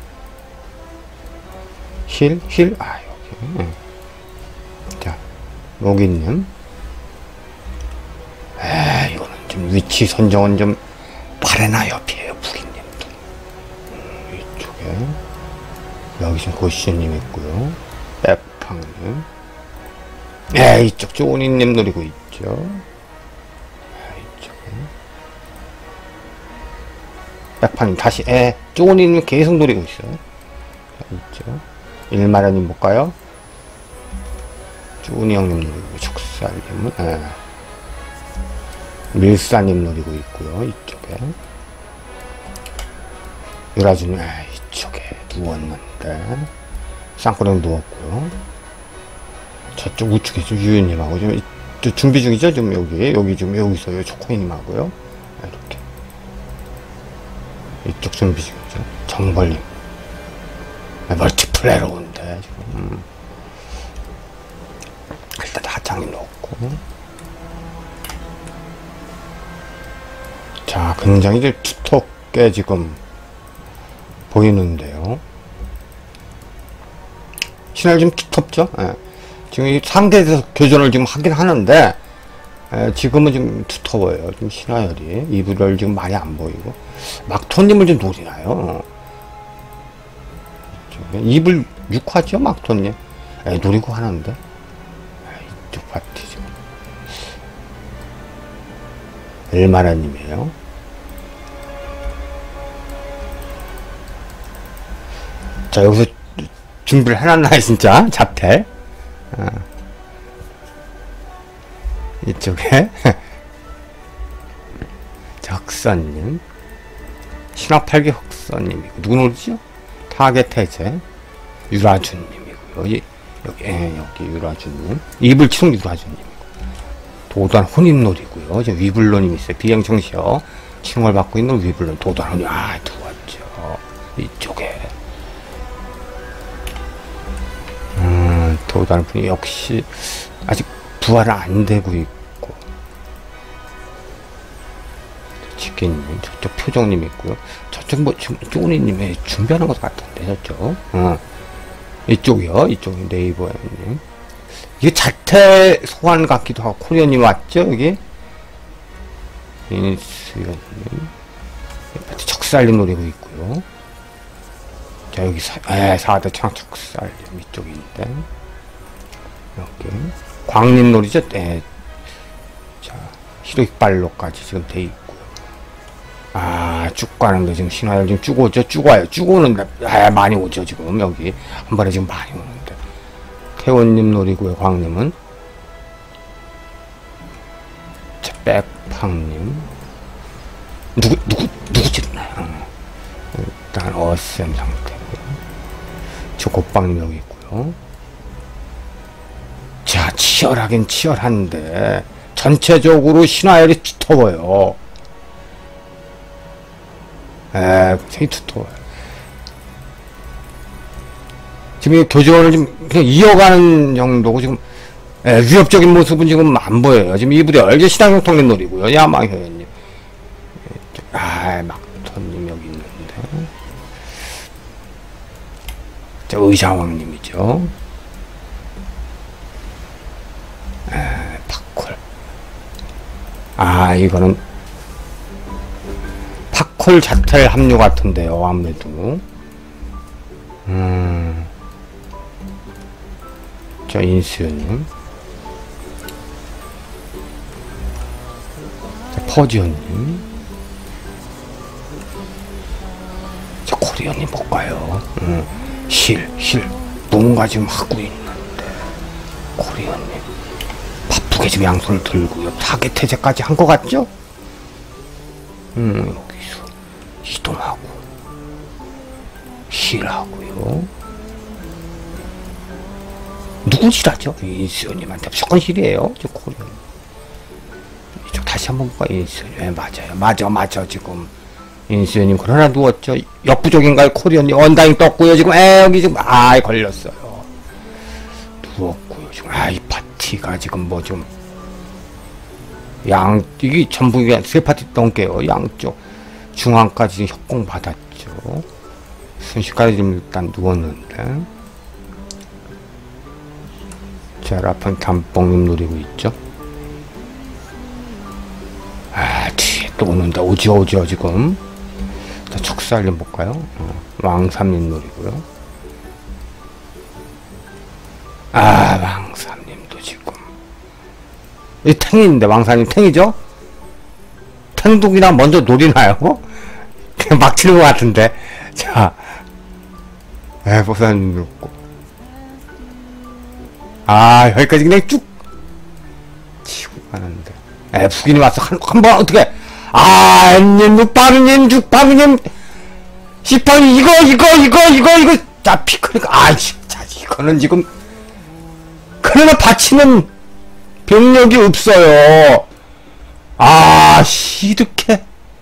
힐? 아 여기 자 로기님 이거는 좀 위치 선정은 좀 바레나 옆이에요. 부기님도 이쪽에 여기 지금 고시님 있고요. 빼팡님 이쪽 쪼니님 노리고 있죠. 이쪽에 빼팡님 다시 쪼니님 계속 노리고 있어요. 있죠. 일마련님 볼까요? 쪼니 형님 노리고 척살님은 밀사님 노리고 있고요. 이쪽에 유라준이 이쪽에 누웠는데 쌍꺼풀 누웠고요. 저쪽 우측에 좀 유유님하고 좀 준비 중이죠. 좀 여기 좀 여기서 초코이님하고요. 이렇게 이쪽 준비 중이죠. 정벌님 멀티플레이로운데 지금 일단 하창님 넣었고 자 굉장히 이제 두텁게 지금 보이는데요. 신화를 좀 두텁죠. 지금 이 상대에서 교전을 지금 하긴 하는데 지금은 좀 두터워요. 좀 신화열이 이불을 지금 많이 안 보이고 막토님을 좀 노리나요. 이불 6화죠 막토님. 노리고 하는데 이쪽 파티 지금 엘마라님이에요. 자 여기서 준비를 해놨나요 진짜 자태. 이쪽에 자 흑선님 신화팔기 흑선님이고 누구 노리죠? 타겟 해제 유라준님이고요. 여기 유라준님 이불 치동 유라준님이고 도단 혼인 놀이고요. 지금 위블론님 있어요. 비행청시어 치동을 받고 있는 위블론 도단 혼인 두었죠. 이쪽에 도단 분이 역시 아직 부활은 안 되고 있고 지키님 저쪽 표정님 있고요. 저쪽 뭐 쪼니님의 준비하는 것 같은데 저쪽 이쪽이요. 이쪽이 네이버님 이게 자태 소환 같기도 하고 코리아님 왔죠 여기 인수연님 척살림 노리고 있고요. 자 여기 4대 창척살림 이쪽인데 여기 광림 놀이죠. 자 히로익발로까지 지금 돼 있고요. 쭉 가는데 지금 신화열 지금 쭉 오죠. 쭉 와요. 쭉 오는데 많이 오죠. 지금 여기 한 번에 지금 많이 오는데 태원님 놀이고요. 광림은 자 백팡님 누구 지르나요? 일단 어셈 상태고요. 저 곱방님 여기 있고요. 자 치열하긴 치열한데 전체적으로 신화열이 두터워요. 굉장히 두터워요. 지금 이 교전을 좀 그냥 이어가는 정도고 지금 위협적인 모습은 지금 안 보여요. 지금 이불이 얼개 신앙용통님 놀이고요. 야망효연님 막터님 여기 있는데 자 의자왕님이죠. 팝콜 이거는 팝콜 자텔 합류 같은데요. 아무래도 자 인수연님 자 퍼지언님 자 코리언님 볼까요? 힐 뭔가 지금 하고 있는데 코리언님 바쁘게 지금 양손을 들고요. 타겟 해제까지 한 것 같죠? 여기서 이동하고 힐하고요. 누구 힐하죠? 인수연님한테 무조건 힐이에요. 저 코리언 이쪽 다시 한번 볼까? 인수연님 맞아 지금 인수연님 그러나 누웠죠. 역부족인가요? 코리언님 언다잉 떴고요. 지금 여기 지금 걸렸어요. 누웠고요. 지금 이 파티가 지금 뭐 좀 이게 전부 세 파티 넘게요. 양쪽 중앙까지 협공 받았죠. 노리고. 순식간에 지금 일단 누웠는데. 자, 라판 담뽕님 노리고 있죠. 아, 뒤에 또 오는데, 오지어 지금. 자, 척살림 볼까요? 왕삼님 노리고요. 아, 왕삼님도 지금. 이 탱인데, 왕삼님 탱이죠? 탱독이랑 먼저 노리나요? 그냥 막 치는 것 같은데. 자, 보사님 놓고. 아, 여기까지 그냥 쭉 치고 가는데. 북인이 왔어. 한 번, 어떻게. 아, 님, 육방님, 육방님. 시방이 이거. 자, 피크니까. 아, 진짜, 이거는 지금. 그러나 받치는 병력이 없어요. 아, 이렇게.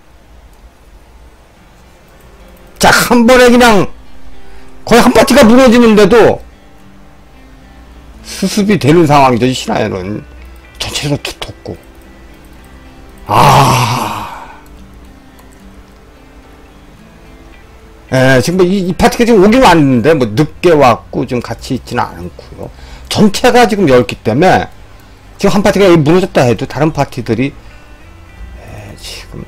자, 한 번에 그냥 거의 한 파티가 무너지는데도 수습이 되는 상황이죠. 신하연은 전체적으로 두텁고. 지금 이 파티가 지금 오긴 왔는데 뭐 늦게 왔고 좀 같이 있지는 않고요. 전체가 지금 넓기 때문에 지금 한 파티가 무너졌다 해도 다른 파티들이 지금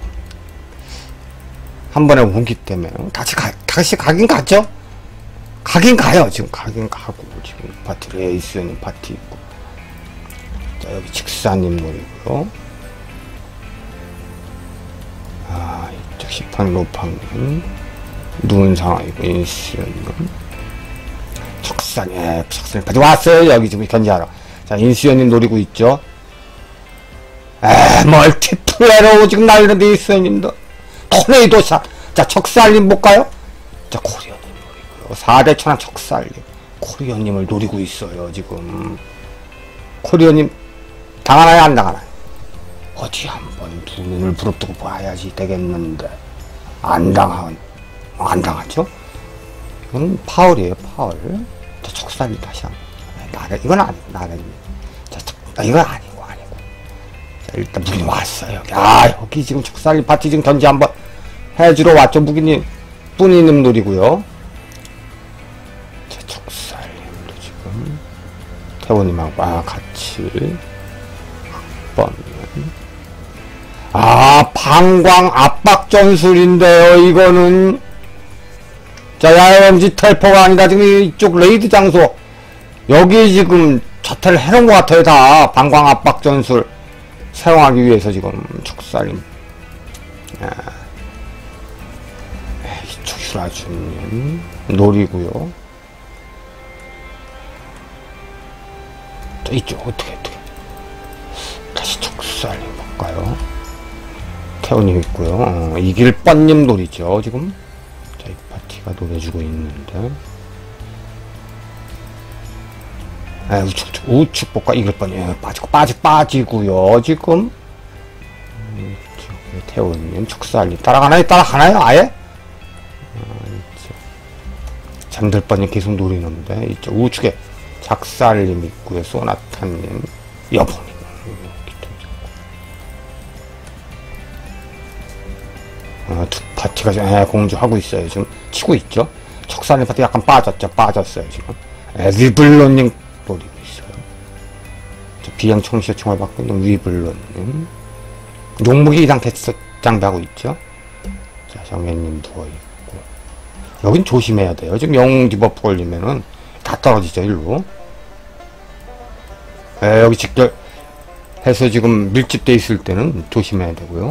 한 번에 오기 때문에 다시 가긴 가죠. 가긴 가요. 지금 가긴 가고 지금 파티를 에이스님 파티 있고. 자, 여기 직사님 노리고요. 아, 이쪽 시판 로팡님 누운 상황이고 인수연님 척산 파티 왔어요. 여기 지금 견제하러. 자, 인수연님 노리고 있죠. 멀티플레이로 지금 날리는데 인수연님도 토네이도샷. 자, 척살님 볼까요? 자, 코리언님 노리고요. 4대 천왕 척살님 코리언님을 노리고 있어요. 지금 코리언님 당하나요? 안 당하나요? 어디 한번 두 눈을 부릅뜨고 봐야지 되겠는데 안 당하죠? 이거는 파울이에요. 파울. 자, 척살님 다시 한번. 이건 아니고 나래입니다. 자, 이건 아니고. 자, 일단 무기님 왔어요. 여기 지금 척살님 파티 지금 견제 한번 해주러 왔죠. 무기님 뿌니님 노리고요. 자, 척살님도 지금 태원님하고 같이 흑번님. 방광 압박 전술인데요. 이거는 자, 야영지 텔포가 아니라 지금 이쪽 레이드 장소 여기 지금 자퇴를 해놓은 것 같아요. 다 방광 압박 전술 사용하기 위해서 지금 척살님. 이쪽 휴라주님 노리고요. 자, 이쪽 어떻게 다시 척살님 볼까요? 태우님 있고요. 이길 뻔님 노리죠. 지금 자, 이 파티가 노려주고 있는데 우측 볼까? 이길 뻔님 빠지고요. 지금 태우님 척살님 따라가나요? 아예? 잠들 뻔님 계속 노리는데 이쪽 우측에 작살님 있고요. 소나타님 여보님 두 파티가 공주하고 있어요. 지금 치고 있죠. 척살님 파티 약간 빠졌어요. 지금 위블론님 노리고 있어요. 비행 청시에 총을 받고 있는 위블론님 용무기 이상 테스트 장비하고 있죠. 자, 정현님 누워있고 여긴 조심해야 돼요. 지금 영웅 디버프 걸리면은 다 떨어지죠. 일로 여기 직결해서 지금 밀집돼 있을 때는 조심해야 되고요.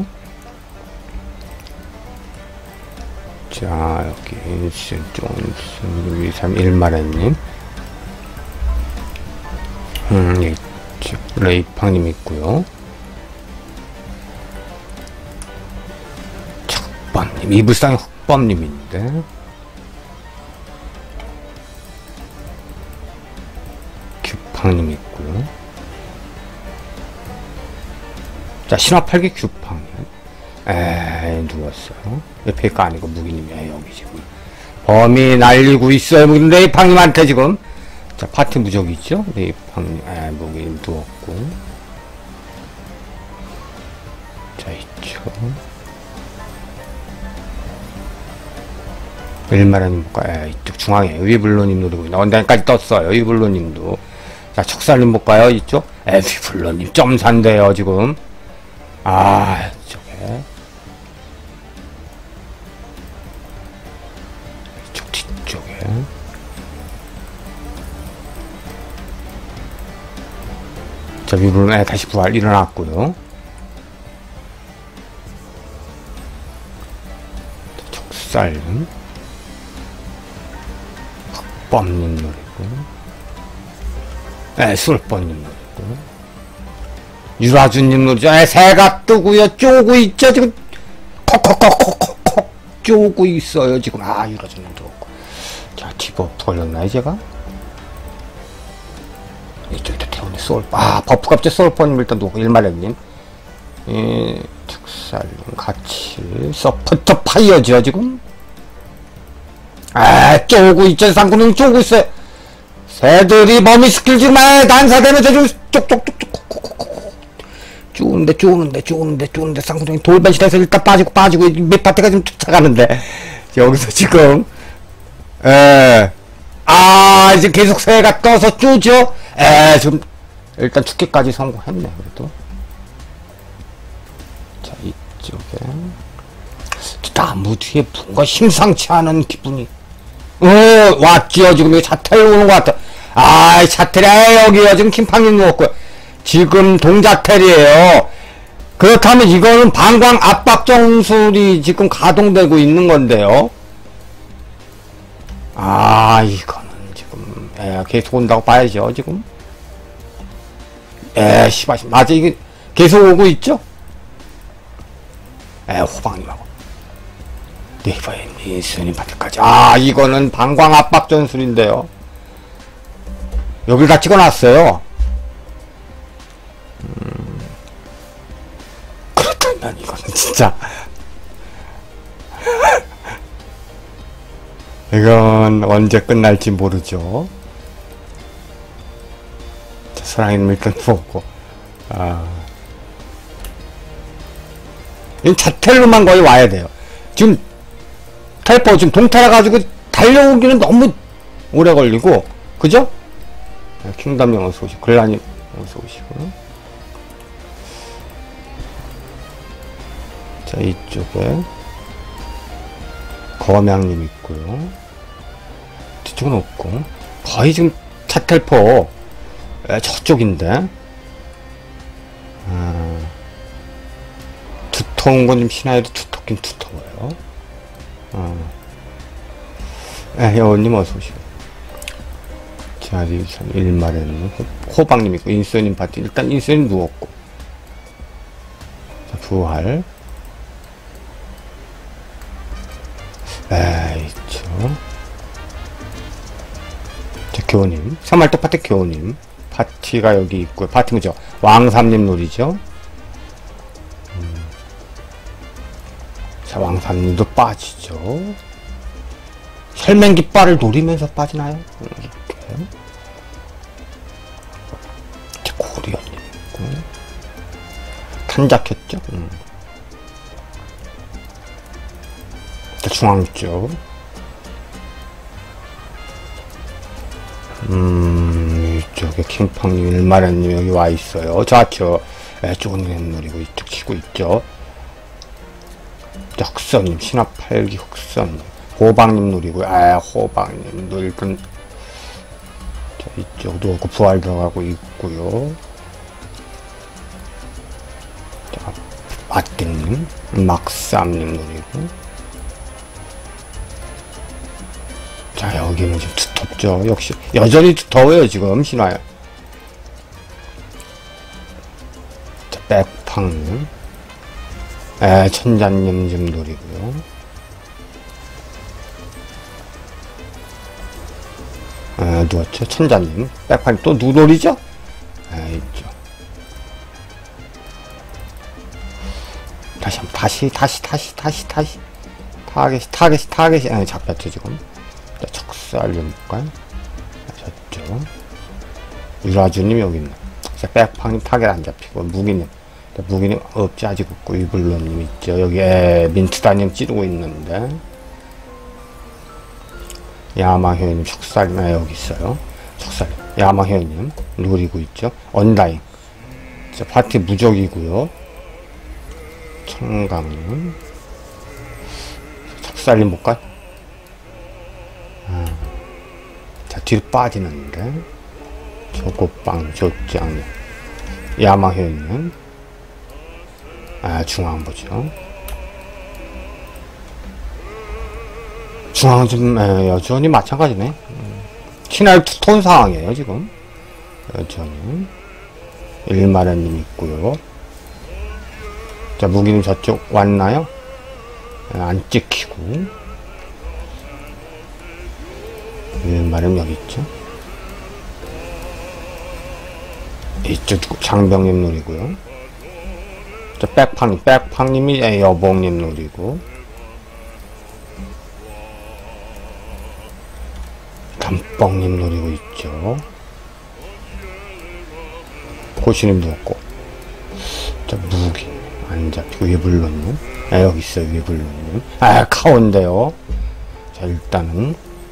자, 여기 인슨 존슨 131마레님 여기 레이팡님 있고요. 척범님 이불상의 흑범님인데 규팡님 있고요. 자, 신화 8기 규팡님 누웠어요. 에페이가 아니고 무기님이에요. 여기 지금 범이 날리고 있어요. 레이팡님한테 지금. 자, 파티 무적이 있죠. 레이팡님 무기님 누웠고. 자, 있죠. 일마라님 볼까요? 이쪽 중앙에 위블로님 노리고 있나? 원단까지 떴어요. 위블로님도. 자, 척살님 볼까요? 이쪽? 위블로님 점산데요, 지금. 아, 이쪽에. 이쪽 뒤쪽에. 자, 위블로님 다시 부활 일어났고요. 척살님. 흑범님 노리고. 술번님 노리고. 유라주님 노리죠. 새가 뜨고요. 쪼고 있죠. 지금 콕콕콕콕콕 쪼고 있어요. 지금. 유라주님 들어왔고. 자, 디버프 걸렸나요, 제가? 이쪽에다 태우네. 버프 갑자기 솔번님 일단 놓고. 일마력님. 특살님 같이. 서포터 파이어죠, 지금. 쪼고 있죠. 쌍구님 쪼고 있어요. 새들이 범위 스킬 지금 난사되면서 좀 쪽쪽쪽쪽 쪼는데 쌍구동이 돌변실에서 일단 빠지고 몇 파트가 좀 쫓아가는데 여기서 지금 이제 계속 새가 떠서 쪼죠. 지금 일단 죽기까지 성공했네. 그래도 자, 이쪽에 나무 뒤에 뭔가 심상치 않은 기분이 왔지요. 지금 여기 자텔 오는 것 같아. 자텔이 여기요. 지금 킴팡님 누웠고요. 지금 동자텔이에요. 그렇다면 이거는 방광 압박 정술이 지금 가동되고 있는 건데요. 이거는 지금 계속 온다고 봐야죠. 지금 맞아. 이게 계속 오고 있죠. 호방님하고 네이버에 미스님 파트까지. 이거는 방광 압박 전술인데요. 여길 다 찍어놨어요. 그렇다면 이거는 진짜 이건 언제 끝날지 모르죠. 자, 사랑이님 일단 보고. 이 자텔로만 거의 와야 돼요. 지금 텔포 지금 동탈해가지고 달려오기는 너무 오래 걸리고, 그죠? 킹덤님 어서 오시고, 글라님 어서 오시고. 자, 이쪽에 거명님 있고요. 뒤쪽은 없고, 거의 지금 차텔포 저쪽인데. 두터운 건 좀 신화에도 두텁긴 두터워요. 여원님 어서오시고. 자, 일말에는 호박님 있고, 인스님 파티. 일단 인스님 누웠고. 자, 부활. 있죠. 자, 교우님. 사말도 파티 교우님. 파티가 여기 있고요. 파티 뭐죠? 왕삼님 놀이죠. 자, 왕삼님도 빠지죠. 혈맹깃발을 노리면서 빠지나요? 이렇게. 자, 고리언님 있고. 탄작했죠? 자, 중앙 쪽. 이쪽에 킹팡님, 일마련님 여기 와 있어요. 좌측. 쪼그님 노리고 이쪽 치고 있죠. 자, 흑선님, 신화팔기 흑선님. 호박님 노리고, 호박님도 일단, 자, 이쪽도 없고, 부활 들어가고 있고요. 자, 아띠님, 막삼님 노리고. 자, 여기는 좀 두텁죠. 역시, 여전히 두터워요, 지금, 신화야. 자, 백팡님. 천자님 좀 노리고요. 누웠죠? 천자님. 백판이 또 누노리죠? 있죠. 다시 타겟이 잡혔죠, 지금. 자, 척살 좀 볼까요? 저쪽. 유라주님 여기 있네. 자, 백판님 타겟 안 잡히고, 무기님. 무기님 없지, 아직 없고. 이블로님 있죠. 여기에 민트다님 찌르고 있는데. 야망회원님 척살림 여기 있어요. 척살림 야망회원님 노리고 있죠. 언다잉. 자, 파티 무적이고요. 청강님 척살림 볼까? 자, 뒤로 빠지는데 저고빵 조짱님 야망회원님 중앙 보죠. 중앙은 좀 여전히 마찬가지네. 친할 투톤 상황이에요 지금. 여전히 일마련님 있고요. 자, 무기는 저쪽 왔나요? 안 찍히고. 일마련 여기 있죠. 이쪽 장병님 노리고요. 자, 백팡님이 여봉님 노리고. 담뻥님 노리고 있죠. 고시님도 없고. 자, 무기 안 잡히고. 위블론님 여기 있어요. 위블론님 카온데요. 자, 일단은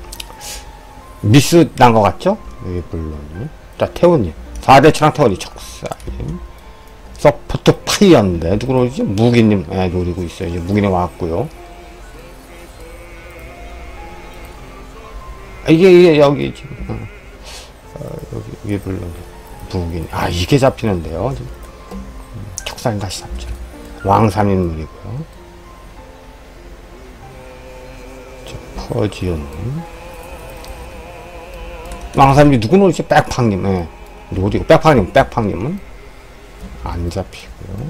미스 난 것 같죠? 위블론님. 자, 태훈님 4대 차랑 태훈이 척사님 서포트 파이어인데 누구 노리지? 무기님 노리고 있어요. 이제 무기님 왔고요. 이게 여기 지금 여기 위블론 무기님 이게 잡히는데요. 척살님 다시 잡죠. 왕삼님 노리고요. 자, 퍼지연님 왕삼님 누구 노리지? 백팡님 노리고. 백팡님은 안 잡히고요.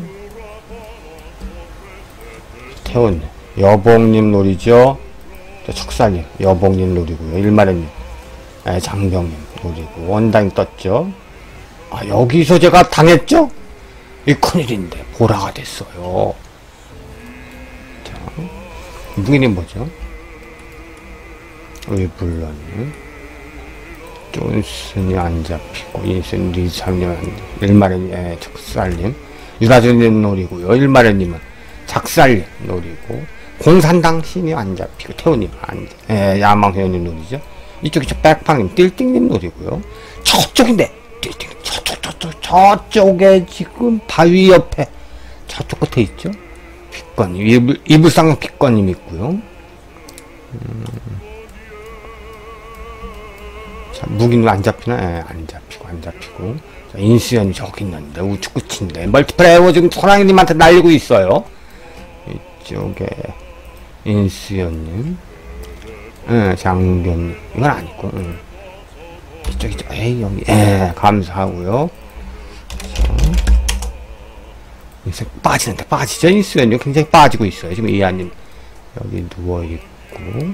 태원님 여봉님 노리죠. 척살님 여봉님 노리고요. 일마련님 장병님 노리고. 원다잉 떴죠. 여기서 제가 당했죠? 이 큰일인데 보라가 됐어요. 자, 무기님 뭐죠? 위블런님 존슨이 안 잡히고. 인슨 리참님 일마련님 척살님 유라준님 노리고요. 일마련님은 작살님 노리고. 공산당 신이 안 잡히고. 태우님 야망회원님 노리죠. 이쪽이 백팡님 띨띵님 노리고요. 저쪽인데 띨띵님 저쪽에 지금 바위 옆에 저쪽 끝에 있죠. 빗건님 이불상 빗건님 있고요. 자, 무기는 안 잡히나? 안 잡히고. 자, 인수연이 저기 있는데 우측 끝인데 멀티플 에어 지금 소랑이님한테 날리고 있어요. 이쪽에 인수연님 장병님 이건 아니고. 이쪽이죠. 여기 감사하고요. 인생 빠지죠. 인수연님 굉장히 빠지고 있어요. 지금 이하님 여기 누워있고.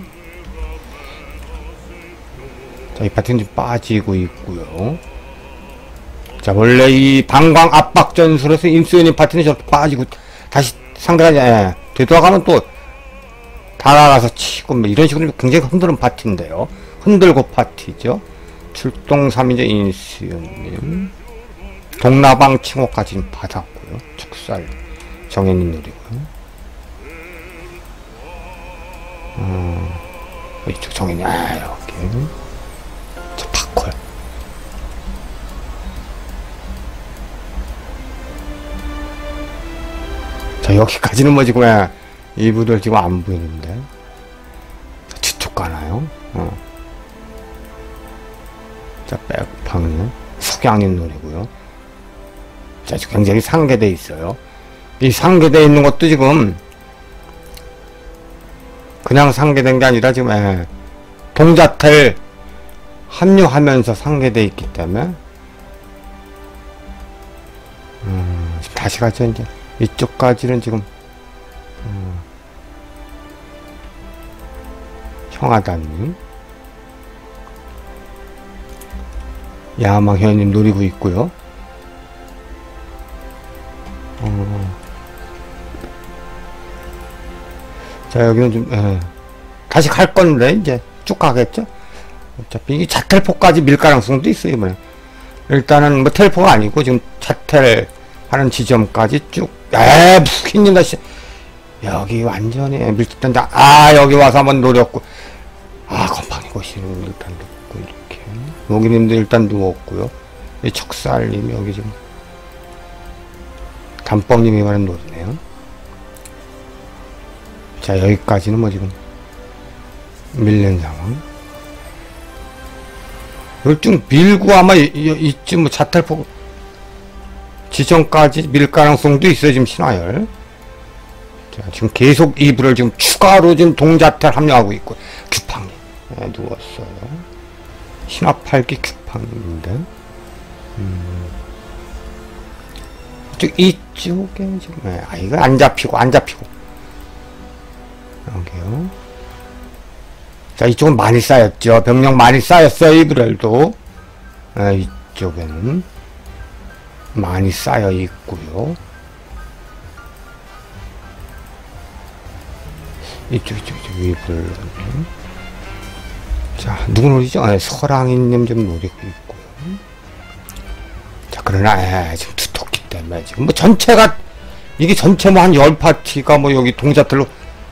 자, 이 파티는 좀 빠지고 있고요. 자, 원래 이 방광 압박 전술에서 인수연님 파티는 저렇게 빠지고 다시 상대가 되돌아가면 또 달아가서 치고 뭐 이런 식으로 굉장히 흔드는 파티인데요. 흔들고 파티죠. 출동 3인제 인수연님 동나방 칭호까지 좀 받았고요. 축살 정혜님 노리고요. 이쪽 정혜님 여기 저 파콜. 자, 여기까지는 뭐 지금 이분들 지금 안 보이는데. 뒤쪽 가나요? 자, 백팡님 석양님 노리고요. 자, 지금 굉장히 상계돼 있어요. 이 상계돼 있는 것도 지금 그냥 상계된 게 아니라 지금 동자텔 합류하면서 상계돼 있기 때문에 다시 가죠. 이제 이쪽까지는 지금 형아다님 야망현님 노리고 있고요. 자, 여기는 좀 다시 갈 건데 이제 쭉 가겠죠. 어차피 이 자텔포까지 밀 가능성도 있어요. 이번에 일단은 뭐 텔포가 아니고 지금 자텔 하는 지점까지 쭉. 무기님 다시 여기 완전히 밀집된다. 여기 와서 한번 노렸고. 건방이 거시는 일단 눕고, 이렇게. 모기님도 일단 누웠고요. 이 척살님, 여기 지금. 단법님이 말은 노리네요. 자, 여기까지는 뭐 지금. 밀린 상황. 이걸 좀 밀고 아마 이쯤 뭐 자탈포 지점까지 밀 가능성도 있어요, 지금 신화열. 자, 지금 계속 이불을 지금 추가로 지금 동자탈 합류하고 있고. 규팡님. 네, 누웠어요. 신화 8기 규팡님인데. 이쪽에 지금, 네, 아, 이거 안 잡히고. 여기요. 자, 이쪽은 많이 쌓였죠. 병력 많이 쌓였어요, 이브렐도. 네, 이쪽에는 많이 쌓여 있고요. 이쪽, 이브렐. 자, 누구 노리죠? 네, 설왕이님 좀 노리고 있고요. 자, 그러나, 지금 두텁기 때문에, 지금 뭐 전체가, 이게 전체 뭐 한 10파티가 뭐 여기 동자틀로,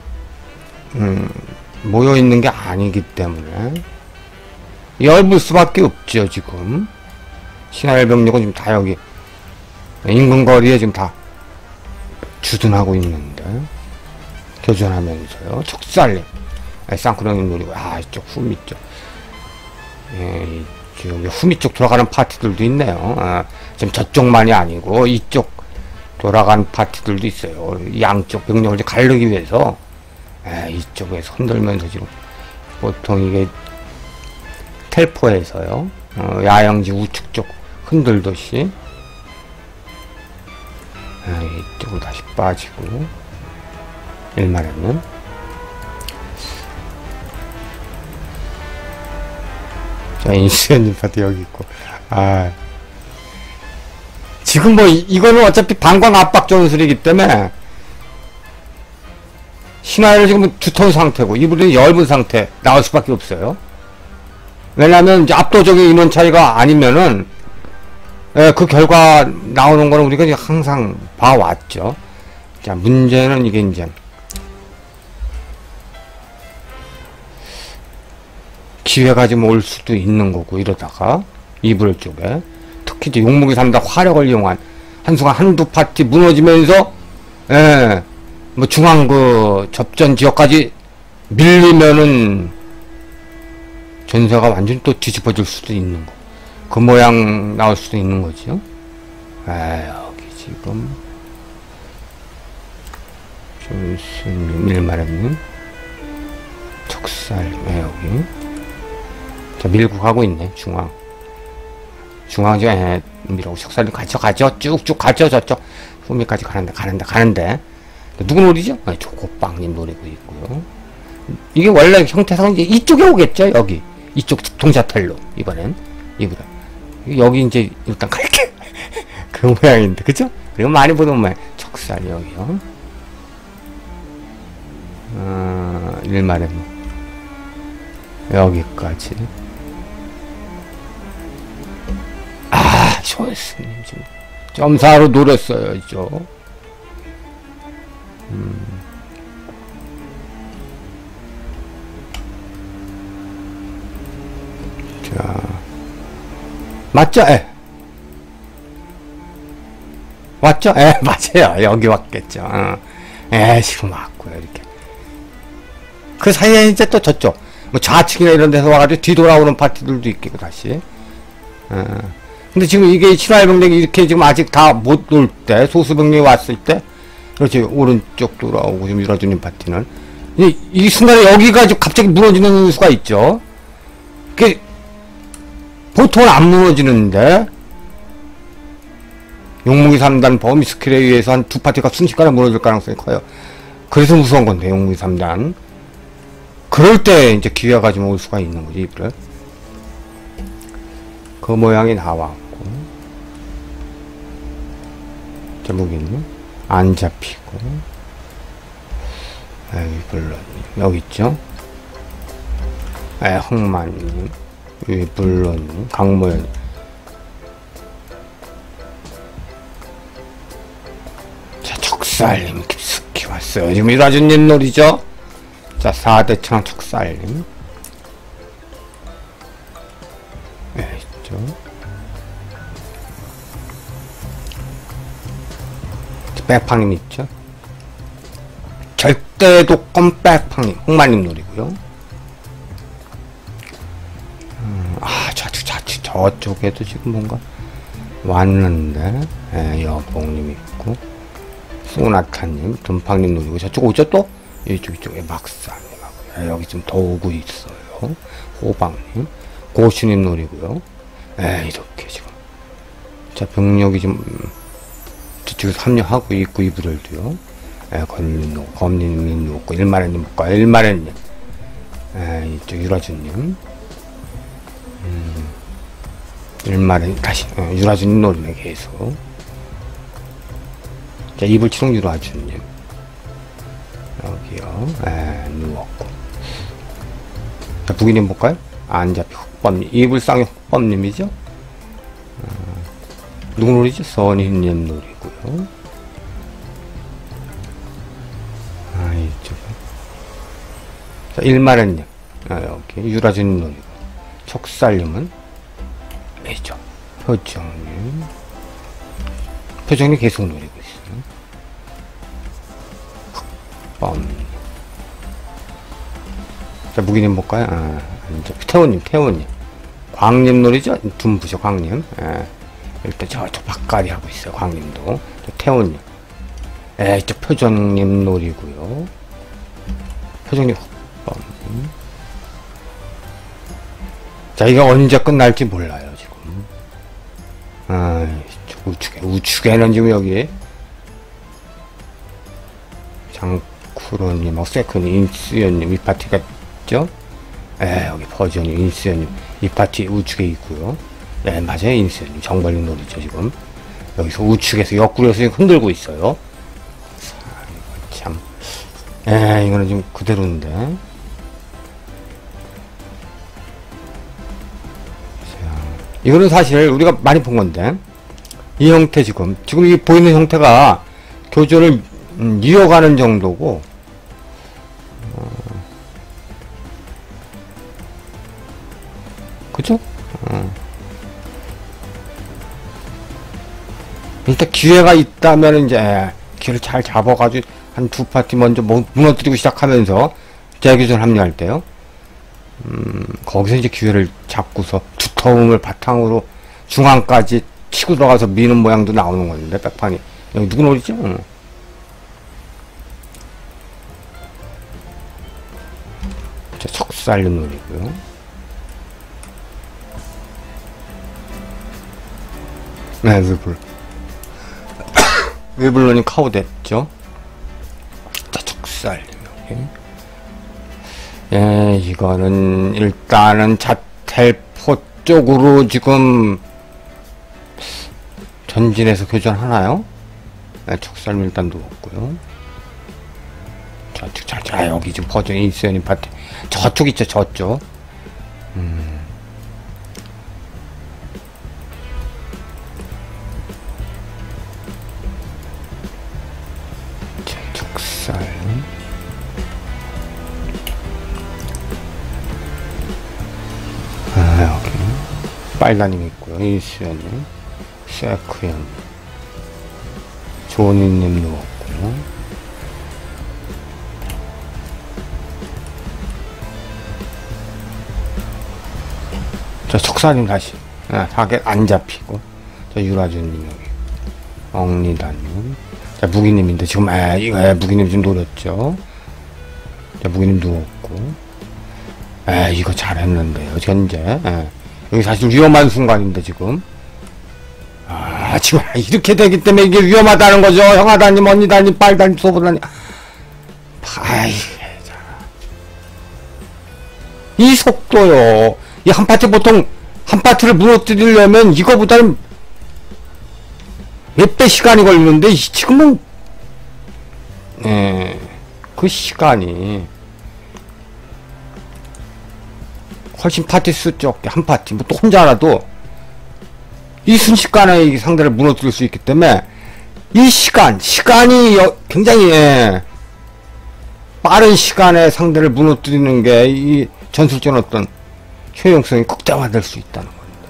모여있는 게 아니기 때문에 얇을 수밖에 없죠. 지금 신화열 병력은 지금 다 여기 인근거리에 지금 다 주둔하고 있는데 교전하면서요. 척살림 쌍크렁님 노리고 이쪽 후미 쪽 이쪽 후미 쪽 돌아가는 파티들도 있네요. 지금 저쪽만이 아니고 이쪽 돌아가는 파티들도 있어요. 양쪽 병력을 가르기 위해서 이쪽에서 흔들면서 지금 보통 이게 텔포에서요 야영지 우측 쪽 흔들듯이 이쪽으로 다시 빠지고 일말에는 자 인수연님 파트 여기 있고 지금 뭐 이거는 어차피 방광 압박 전술이기 때문에 신화를 지금 두터운 상태고 이분이 얇은 상태 나올 수밖에 없어요. 왜냐하면 이제 압도적인 인원 차이가 아니면은 그 결과 나오는 거는 우리가 항상 봐왔죠. 자, 문제는 이게 이제 기회가 좀 올 수도 있는 거고 이러다가 이불 쪽에 특히 이제 용무기 3단 화력을 이용한 한순간 한두 파티 무너지면서 뭐 중앙 그 접전 지역까지 밀리면은 전세가 완전히 또 뒤집어질 수도 있는 거. 그 모양 나올 수도 있는 거죠. 여기 지금 존스님, 일마렘님, 척살, 여기. 자, 밀고 가고 있네, 중앙. 중앙 지금 밀고 척살님 가죠. 쭉쭉 가죠, 저쪽. 후미까지 가는데. 누구 노리죠? 조고빵님 노리고 있고요. 이게 원래 형태상 이제 이쪽에 오겠죠, 여기. 이쪽 동자탈로, 이번엔. 여기 이제 일단 갈게. 그 모양인데, 그죠? 그리고 많이 보던 모양. 척살, 여기요. 일말에 여기까지. 쇼스님 지금 점사로 노렸어요, 이쪽. 자, 맞죠? 왔죠? 맞아요. 여기 왔겠죠. 지금 왔고요, 이렇게. 그 사이에 이제 또 저쪽, 뭐 좌측이나 이런 데서 와가지고 뒤돌아오는 파티들도 있겠고, 다시. 근데 지금 이게 신화의 병력이 이렇게 지금 아직 다 못 올 때, 소수병력이 왔을 때, 그렇지, 오른쪽 돌아오고, 지금 유라주님 파티는. 이 순간에 여기가 지금 갑자기 무너지는 수가 있죠. 그게, 보통은 안 무너지는데, 용무기 3단 범위 스킬에 의해서 한 두 파티가 순식간에 무너질 가능성이 커요. 그래서 무서운 건데, 용무기 3단. 그럴 때 이제 기회가 좀 올 수가 있는 거지, 이불에. 그 모양이 나왔고. 자, 무기는 안 잡히고. 물론, 여기 있죠? 흑마님, 물론, 강모연. 자, 척살님 깊숙이 왔어요. 지금 이라주님 놀이죠? 자, 4대 창 척살님. 백팡님 있죠. 절대도권 백팡님, 홍마님 노리고요. 저쪽에도 지금 뭔가 왔는데, 여봉님 있고, 소나타님, 듬팡님 노리고, 저쪽 오죠 또? 이쪽에 막사님하고, 여기 좀 더 오고 있어요. 호방님, 고슈님 노리고요. 이렇게 지금. 자, 병력이 좀, 저쪽에서 합류하고 있고, 이분들도요. 검님님 놓고, 일마레님 볼까? 일마레님. 이쪽 유라주님. 일마레, 다시, 유라주님 노리네, 계속. 자, 이불치롱 유라주님. 여기요. 누웠고. 자, 북이님 볼까요? 안잡히 흑범님. 이불쌍의 흑범님이죠? 누구 노리죠? 선희님 노리고요. 이쪽에. 자, 일마레님. 여기. 유라주님 노리고. 척살님은 매죠. 표정님. 표정님 계속 노리고 있어요. 흑범. 자, 무기님 볼까요? 태호님. 광님 노리죠? 둠부죠, 광님. 일단 저쪽 바깥이 하고 있어요, 광님도. 태호님. 저 표정님 노리고요. 표정님 흑범. 자, 이거 언제 끝날지 몰라요, 지금. 우측에는 지금 여기 장쿠로님, 세크님, 인수연님, 이 파티가 있죠? 여기 버전이 인수연님, 이 파티 우측에 있고요. 맞아요, 인수연님. 정발님 노리죠, 지금. 여기서 우측에서 옆구리에서 흔들고 있어요. 참. 이거는 지금 그대로인데. 이거는 사실 우리가 많이 본 건데, 이 형태 지금 이 보이는 형태가 교전을 이어가는 정도고, 그죠? 일단 기회가 있다면 이제 기회를 잘 잡아가지고 한 두 파티 먼저 무너뜨리고 시작하면서 재교전 합류할 때요. 거기서 이제 기회를 잡고서 두터움을 바탕으로 중앙까지 치고 들어가서 미는 모양도 나오는 건데, 백판이. 여기 누구 노리죠? 자, 척살림 노리고요. 위블론이 카우 됐죠? 자, 척살림 여기. 이거는 일단은 자텔포 쪽으로 지금 전진해서 교전하나요? 척살림 일단 누웠고요. 자, 여기 지금 버전이 있어요, 파티. 저쪽 있죠, 저쪽. 자, 척살. 여기 빨라님 있고요. 이수연님, 세크연, 조니님 누웠고. 자, 척사님 다시 타겟 안 잡히고. 자, 유라주님 여기, 엉리다님. 자, 무기님인데 지금 이거 무기님 좀 노렸죠. 자, 무기님 누웠고. 이거 잘했는데요, 현재. 여기 사실 위험한 순간인데, 지금. 지금 이렇게 되기 때문에 이게 위험하다는 거죠. 형아다님, 언니다님, 빨다님, 소보다님. 이 속도요. 이 한 파트 보통, 한 파트를 무너뜨리려면 이거보다는 몇 배 시간이 걸리는데, 지금은, 그 시간이, 훨씬 파티 수 적게 한 파티 뭐 또 혼자라도 이 순식간에 이 상대를 무너뜨릴 수 있기 때문에 이 시간이 굉장히 빠른 시간에 상대를 무너뜨리는 게 이 전술전 어떤 효용성이 극대화될 수 있다는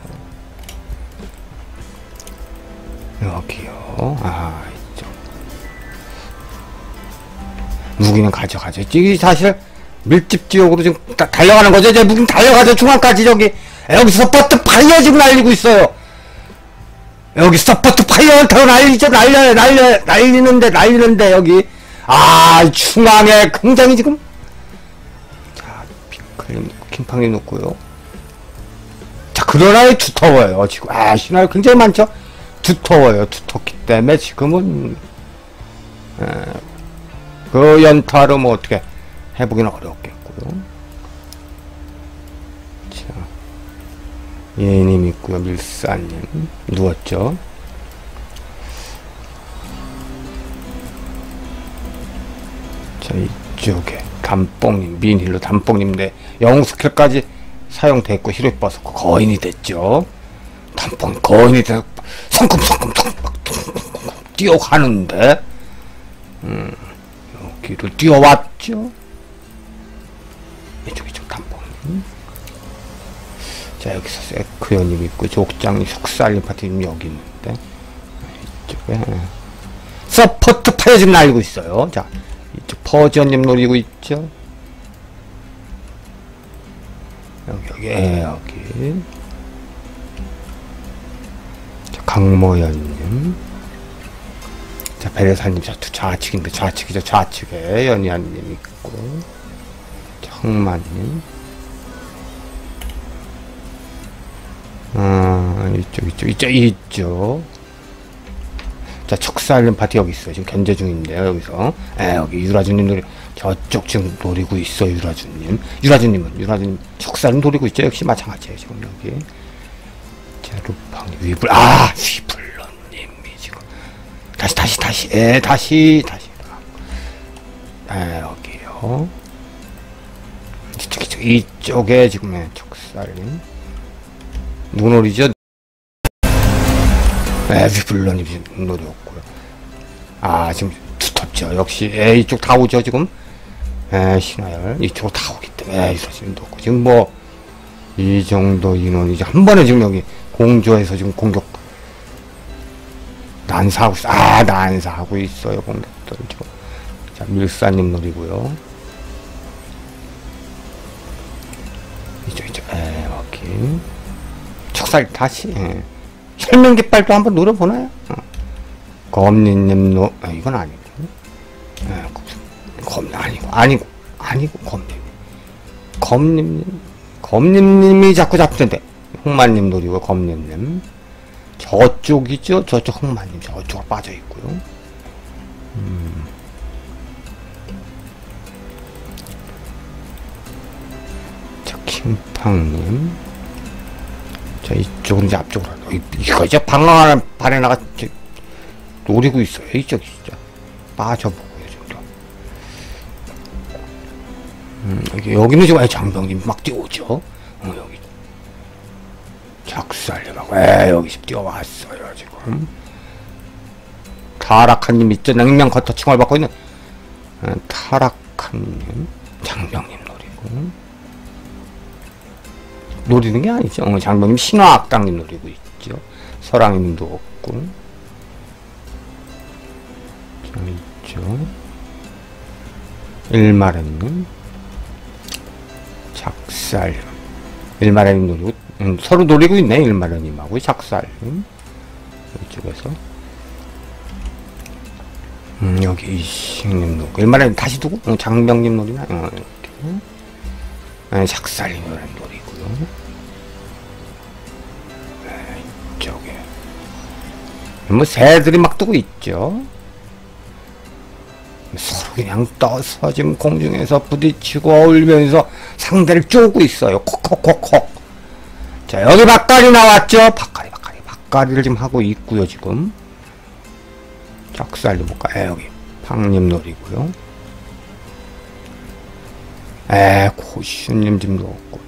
겁니다. 여기요. 이쪽. 무기는 가져가죠. 이 사실 밀집 지역으로 지금 달려가는 거죠. 이제 무기는 달려가죠. 중앙까지 저기 여기서 서포트 파이어 지금 날리고 있어요. 여기 서포트 파이어 더 날리죠. 날리는데 여기 중앙에 굉장히 지금 자 핑클님 킹팡님 놓고요. 자 그러나 두터워요. 지금 신화가 굉장히 많죠. 두터워요. 두텁기 때문에 지금은 그 연타로 뭐 어떻게 해보기는 어렵겠고요. 자, 예님 있고요. 밀사님 누웠죠. 자 이쪽에 단뽕님 민힐로 단뽕님인데 영웅 스킬까지 사용됐고 히로이 버섯고 거인이 됐죠. 단뽕 거인이 돼서 성큼 뛰어가는데 여기로 뛰어왔죠. 이쪽 단뽕님. 자 여기서 세크연님 있고 족장님 속살님 파티님 여기 있는데 이쪽에 서포트 파이어 지금 날리고 있어요. 자 이쪽 퍼지언님 노리고 있죠. 여기 자 강모연님. 자 베레사님 좌측인데 좌측이죠. 좌측에 연희안님 있고 자 흑마님. 이쪽. 자 척살님 파티 여기 있어요. 지금 견제 중인데요. 여기서 여기 유라주님 노리 저쪽 지금 노리고 있어. 유라주님은 척살님 노리고 있죠. 역시 마찬가지예요. 지금 여기 자 루팡 위블러님이 지금 다시 여기요. 이쪽에 지금 척살님 누구 노리죠? 위블러님 지금 노렸고요. 지금 두텁죠. 역시 이쪽 다 오죠. 지금 신화열 이쪽으로 다 오기 때문에 유라주님도 없고 지금 뭐 이 정도 인원이 이제 한 번에 지금 여기 공조에서 지금 공격 난사하고 있어요. 공격들 지금. 자 밀사님 노리고요. 이쪽 여기 척살 다시 혈맹깃발도 한번 노려보나요? 검님님 이건 아니고 아니고 검님님이 자꾸 잡던데 흑마님 노리고 검님님 저쪽이죠. 저쪽 흑마님 저쪽으로 빠져 있고요. 자 킹팡님. 자 이쪽은 이제 앞쪽으로 이거 이제 방황하는 바레나가 노리고 있어요. 이쪽 진짜 빠져보고요. 여기는 지금 장병님 막 뛰어오죠. 여기 작살님하고 여기 지금 뛰어왔어요. 지금 타락한님 있죠. 냉면 커터 칭얼 받고 있는 타락한님 장병님 노리는 게 아니죠. 장병님 신화악당님 노리고 있죠. 설왕님도 없고 자 있죠. 일마렘님 작살님 일마렘님 노리고 서로 노리고 있네. 일마렘님하고 작살님 이쪽에서 여기 이식님 노리고 일마렘님 다시 두고 장병님 노리나 이렇게 작살님 노리고요. 이쪽에 뭐 새들이 막 뜨고 있죠. 서로 그냥 떠서 지금 공중에서 부딪히고 어울면서 상대를 쪼고 있어요. 콕콕콕콕. 자 여기 박가리 나왔죠. 박가리를 지금 하고 있고요. 지금 작살도 볼까. 여기 팡님 노리고요. 고슈님 지금 넣었고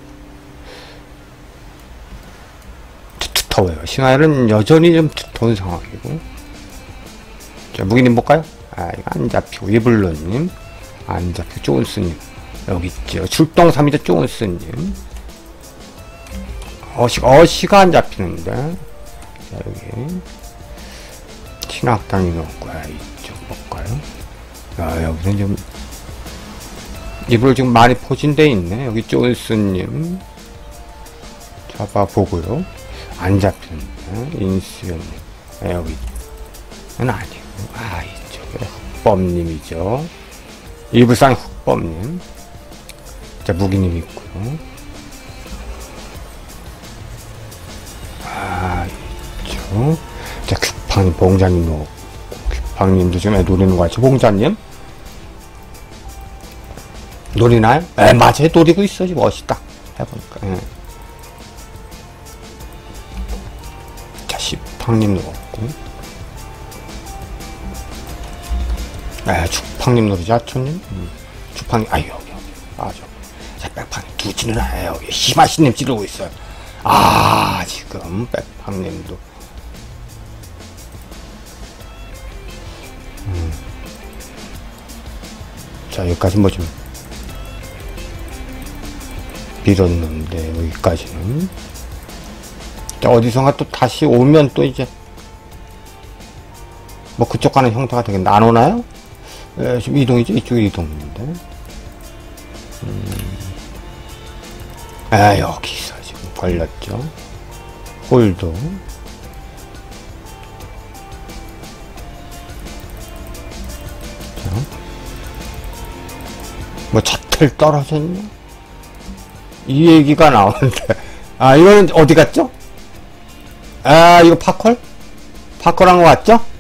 두터워요. 신화열은 여전히 좀 두터운 상황이고. 자 무기님 볼까요? 이거 안 잡히고 위블러님 안 잡히고 존스님 여기 있죠. 출동 3위자 존스님 어시가 안 잡히는데. 자 여기 신학당이 넣었고 이쪽 볼까요? 여기는 좀 이불 지금 많이 포진돼 있네. 여기 존스님 잡아보고요. 안 잡히는데. 인수연님. 여기 이건 아니고. 이쪽에 흑범님이죠. 이불상 흑범님. 자, 무기님 있고요. 이쪽. 자, 규팡님, 봉자님 놓고. 규팡님도 지금 애 노리는 거 같죠? 봉자님? 노리나요? 맞아요. 노리고 있어지. 멋있다. 해보니까. 자, 시팡님 놓고. 축팡님 노리자, 초님? 축팡님, 여기. 맞아. 자, 백팡님, 두지는 여기. 히마시님 찌르고 있어요. 지금, 백팡님도. 자, 여기까지 뭐 좀. 밀었는데, 여기까지는. 자, 어디선가 또 다시 오면 또 이제. 뭐 그쪽 가는 형태가 되게 안 오나요? 지금 이동이죠? 이쪽에 이동인데. 여기서 지금 걸렸죠. 홀도. 자. 뭐 자틀 떨어졌냐? 이 얘기가 나오는데. 이거는 어디 갔죠? 이거 파콜? 파콜한 거 같죠?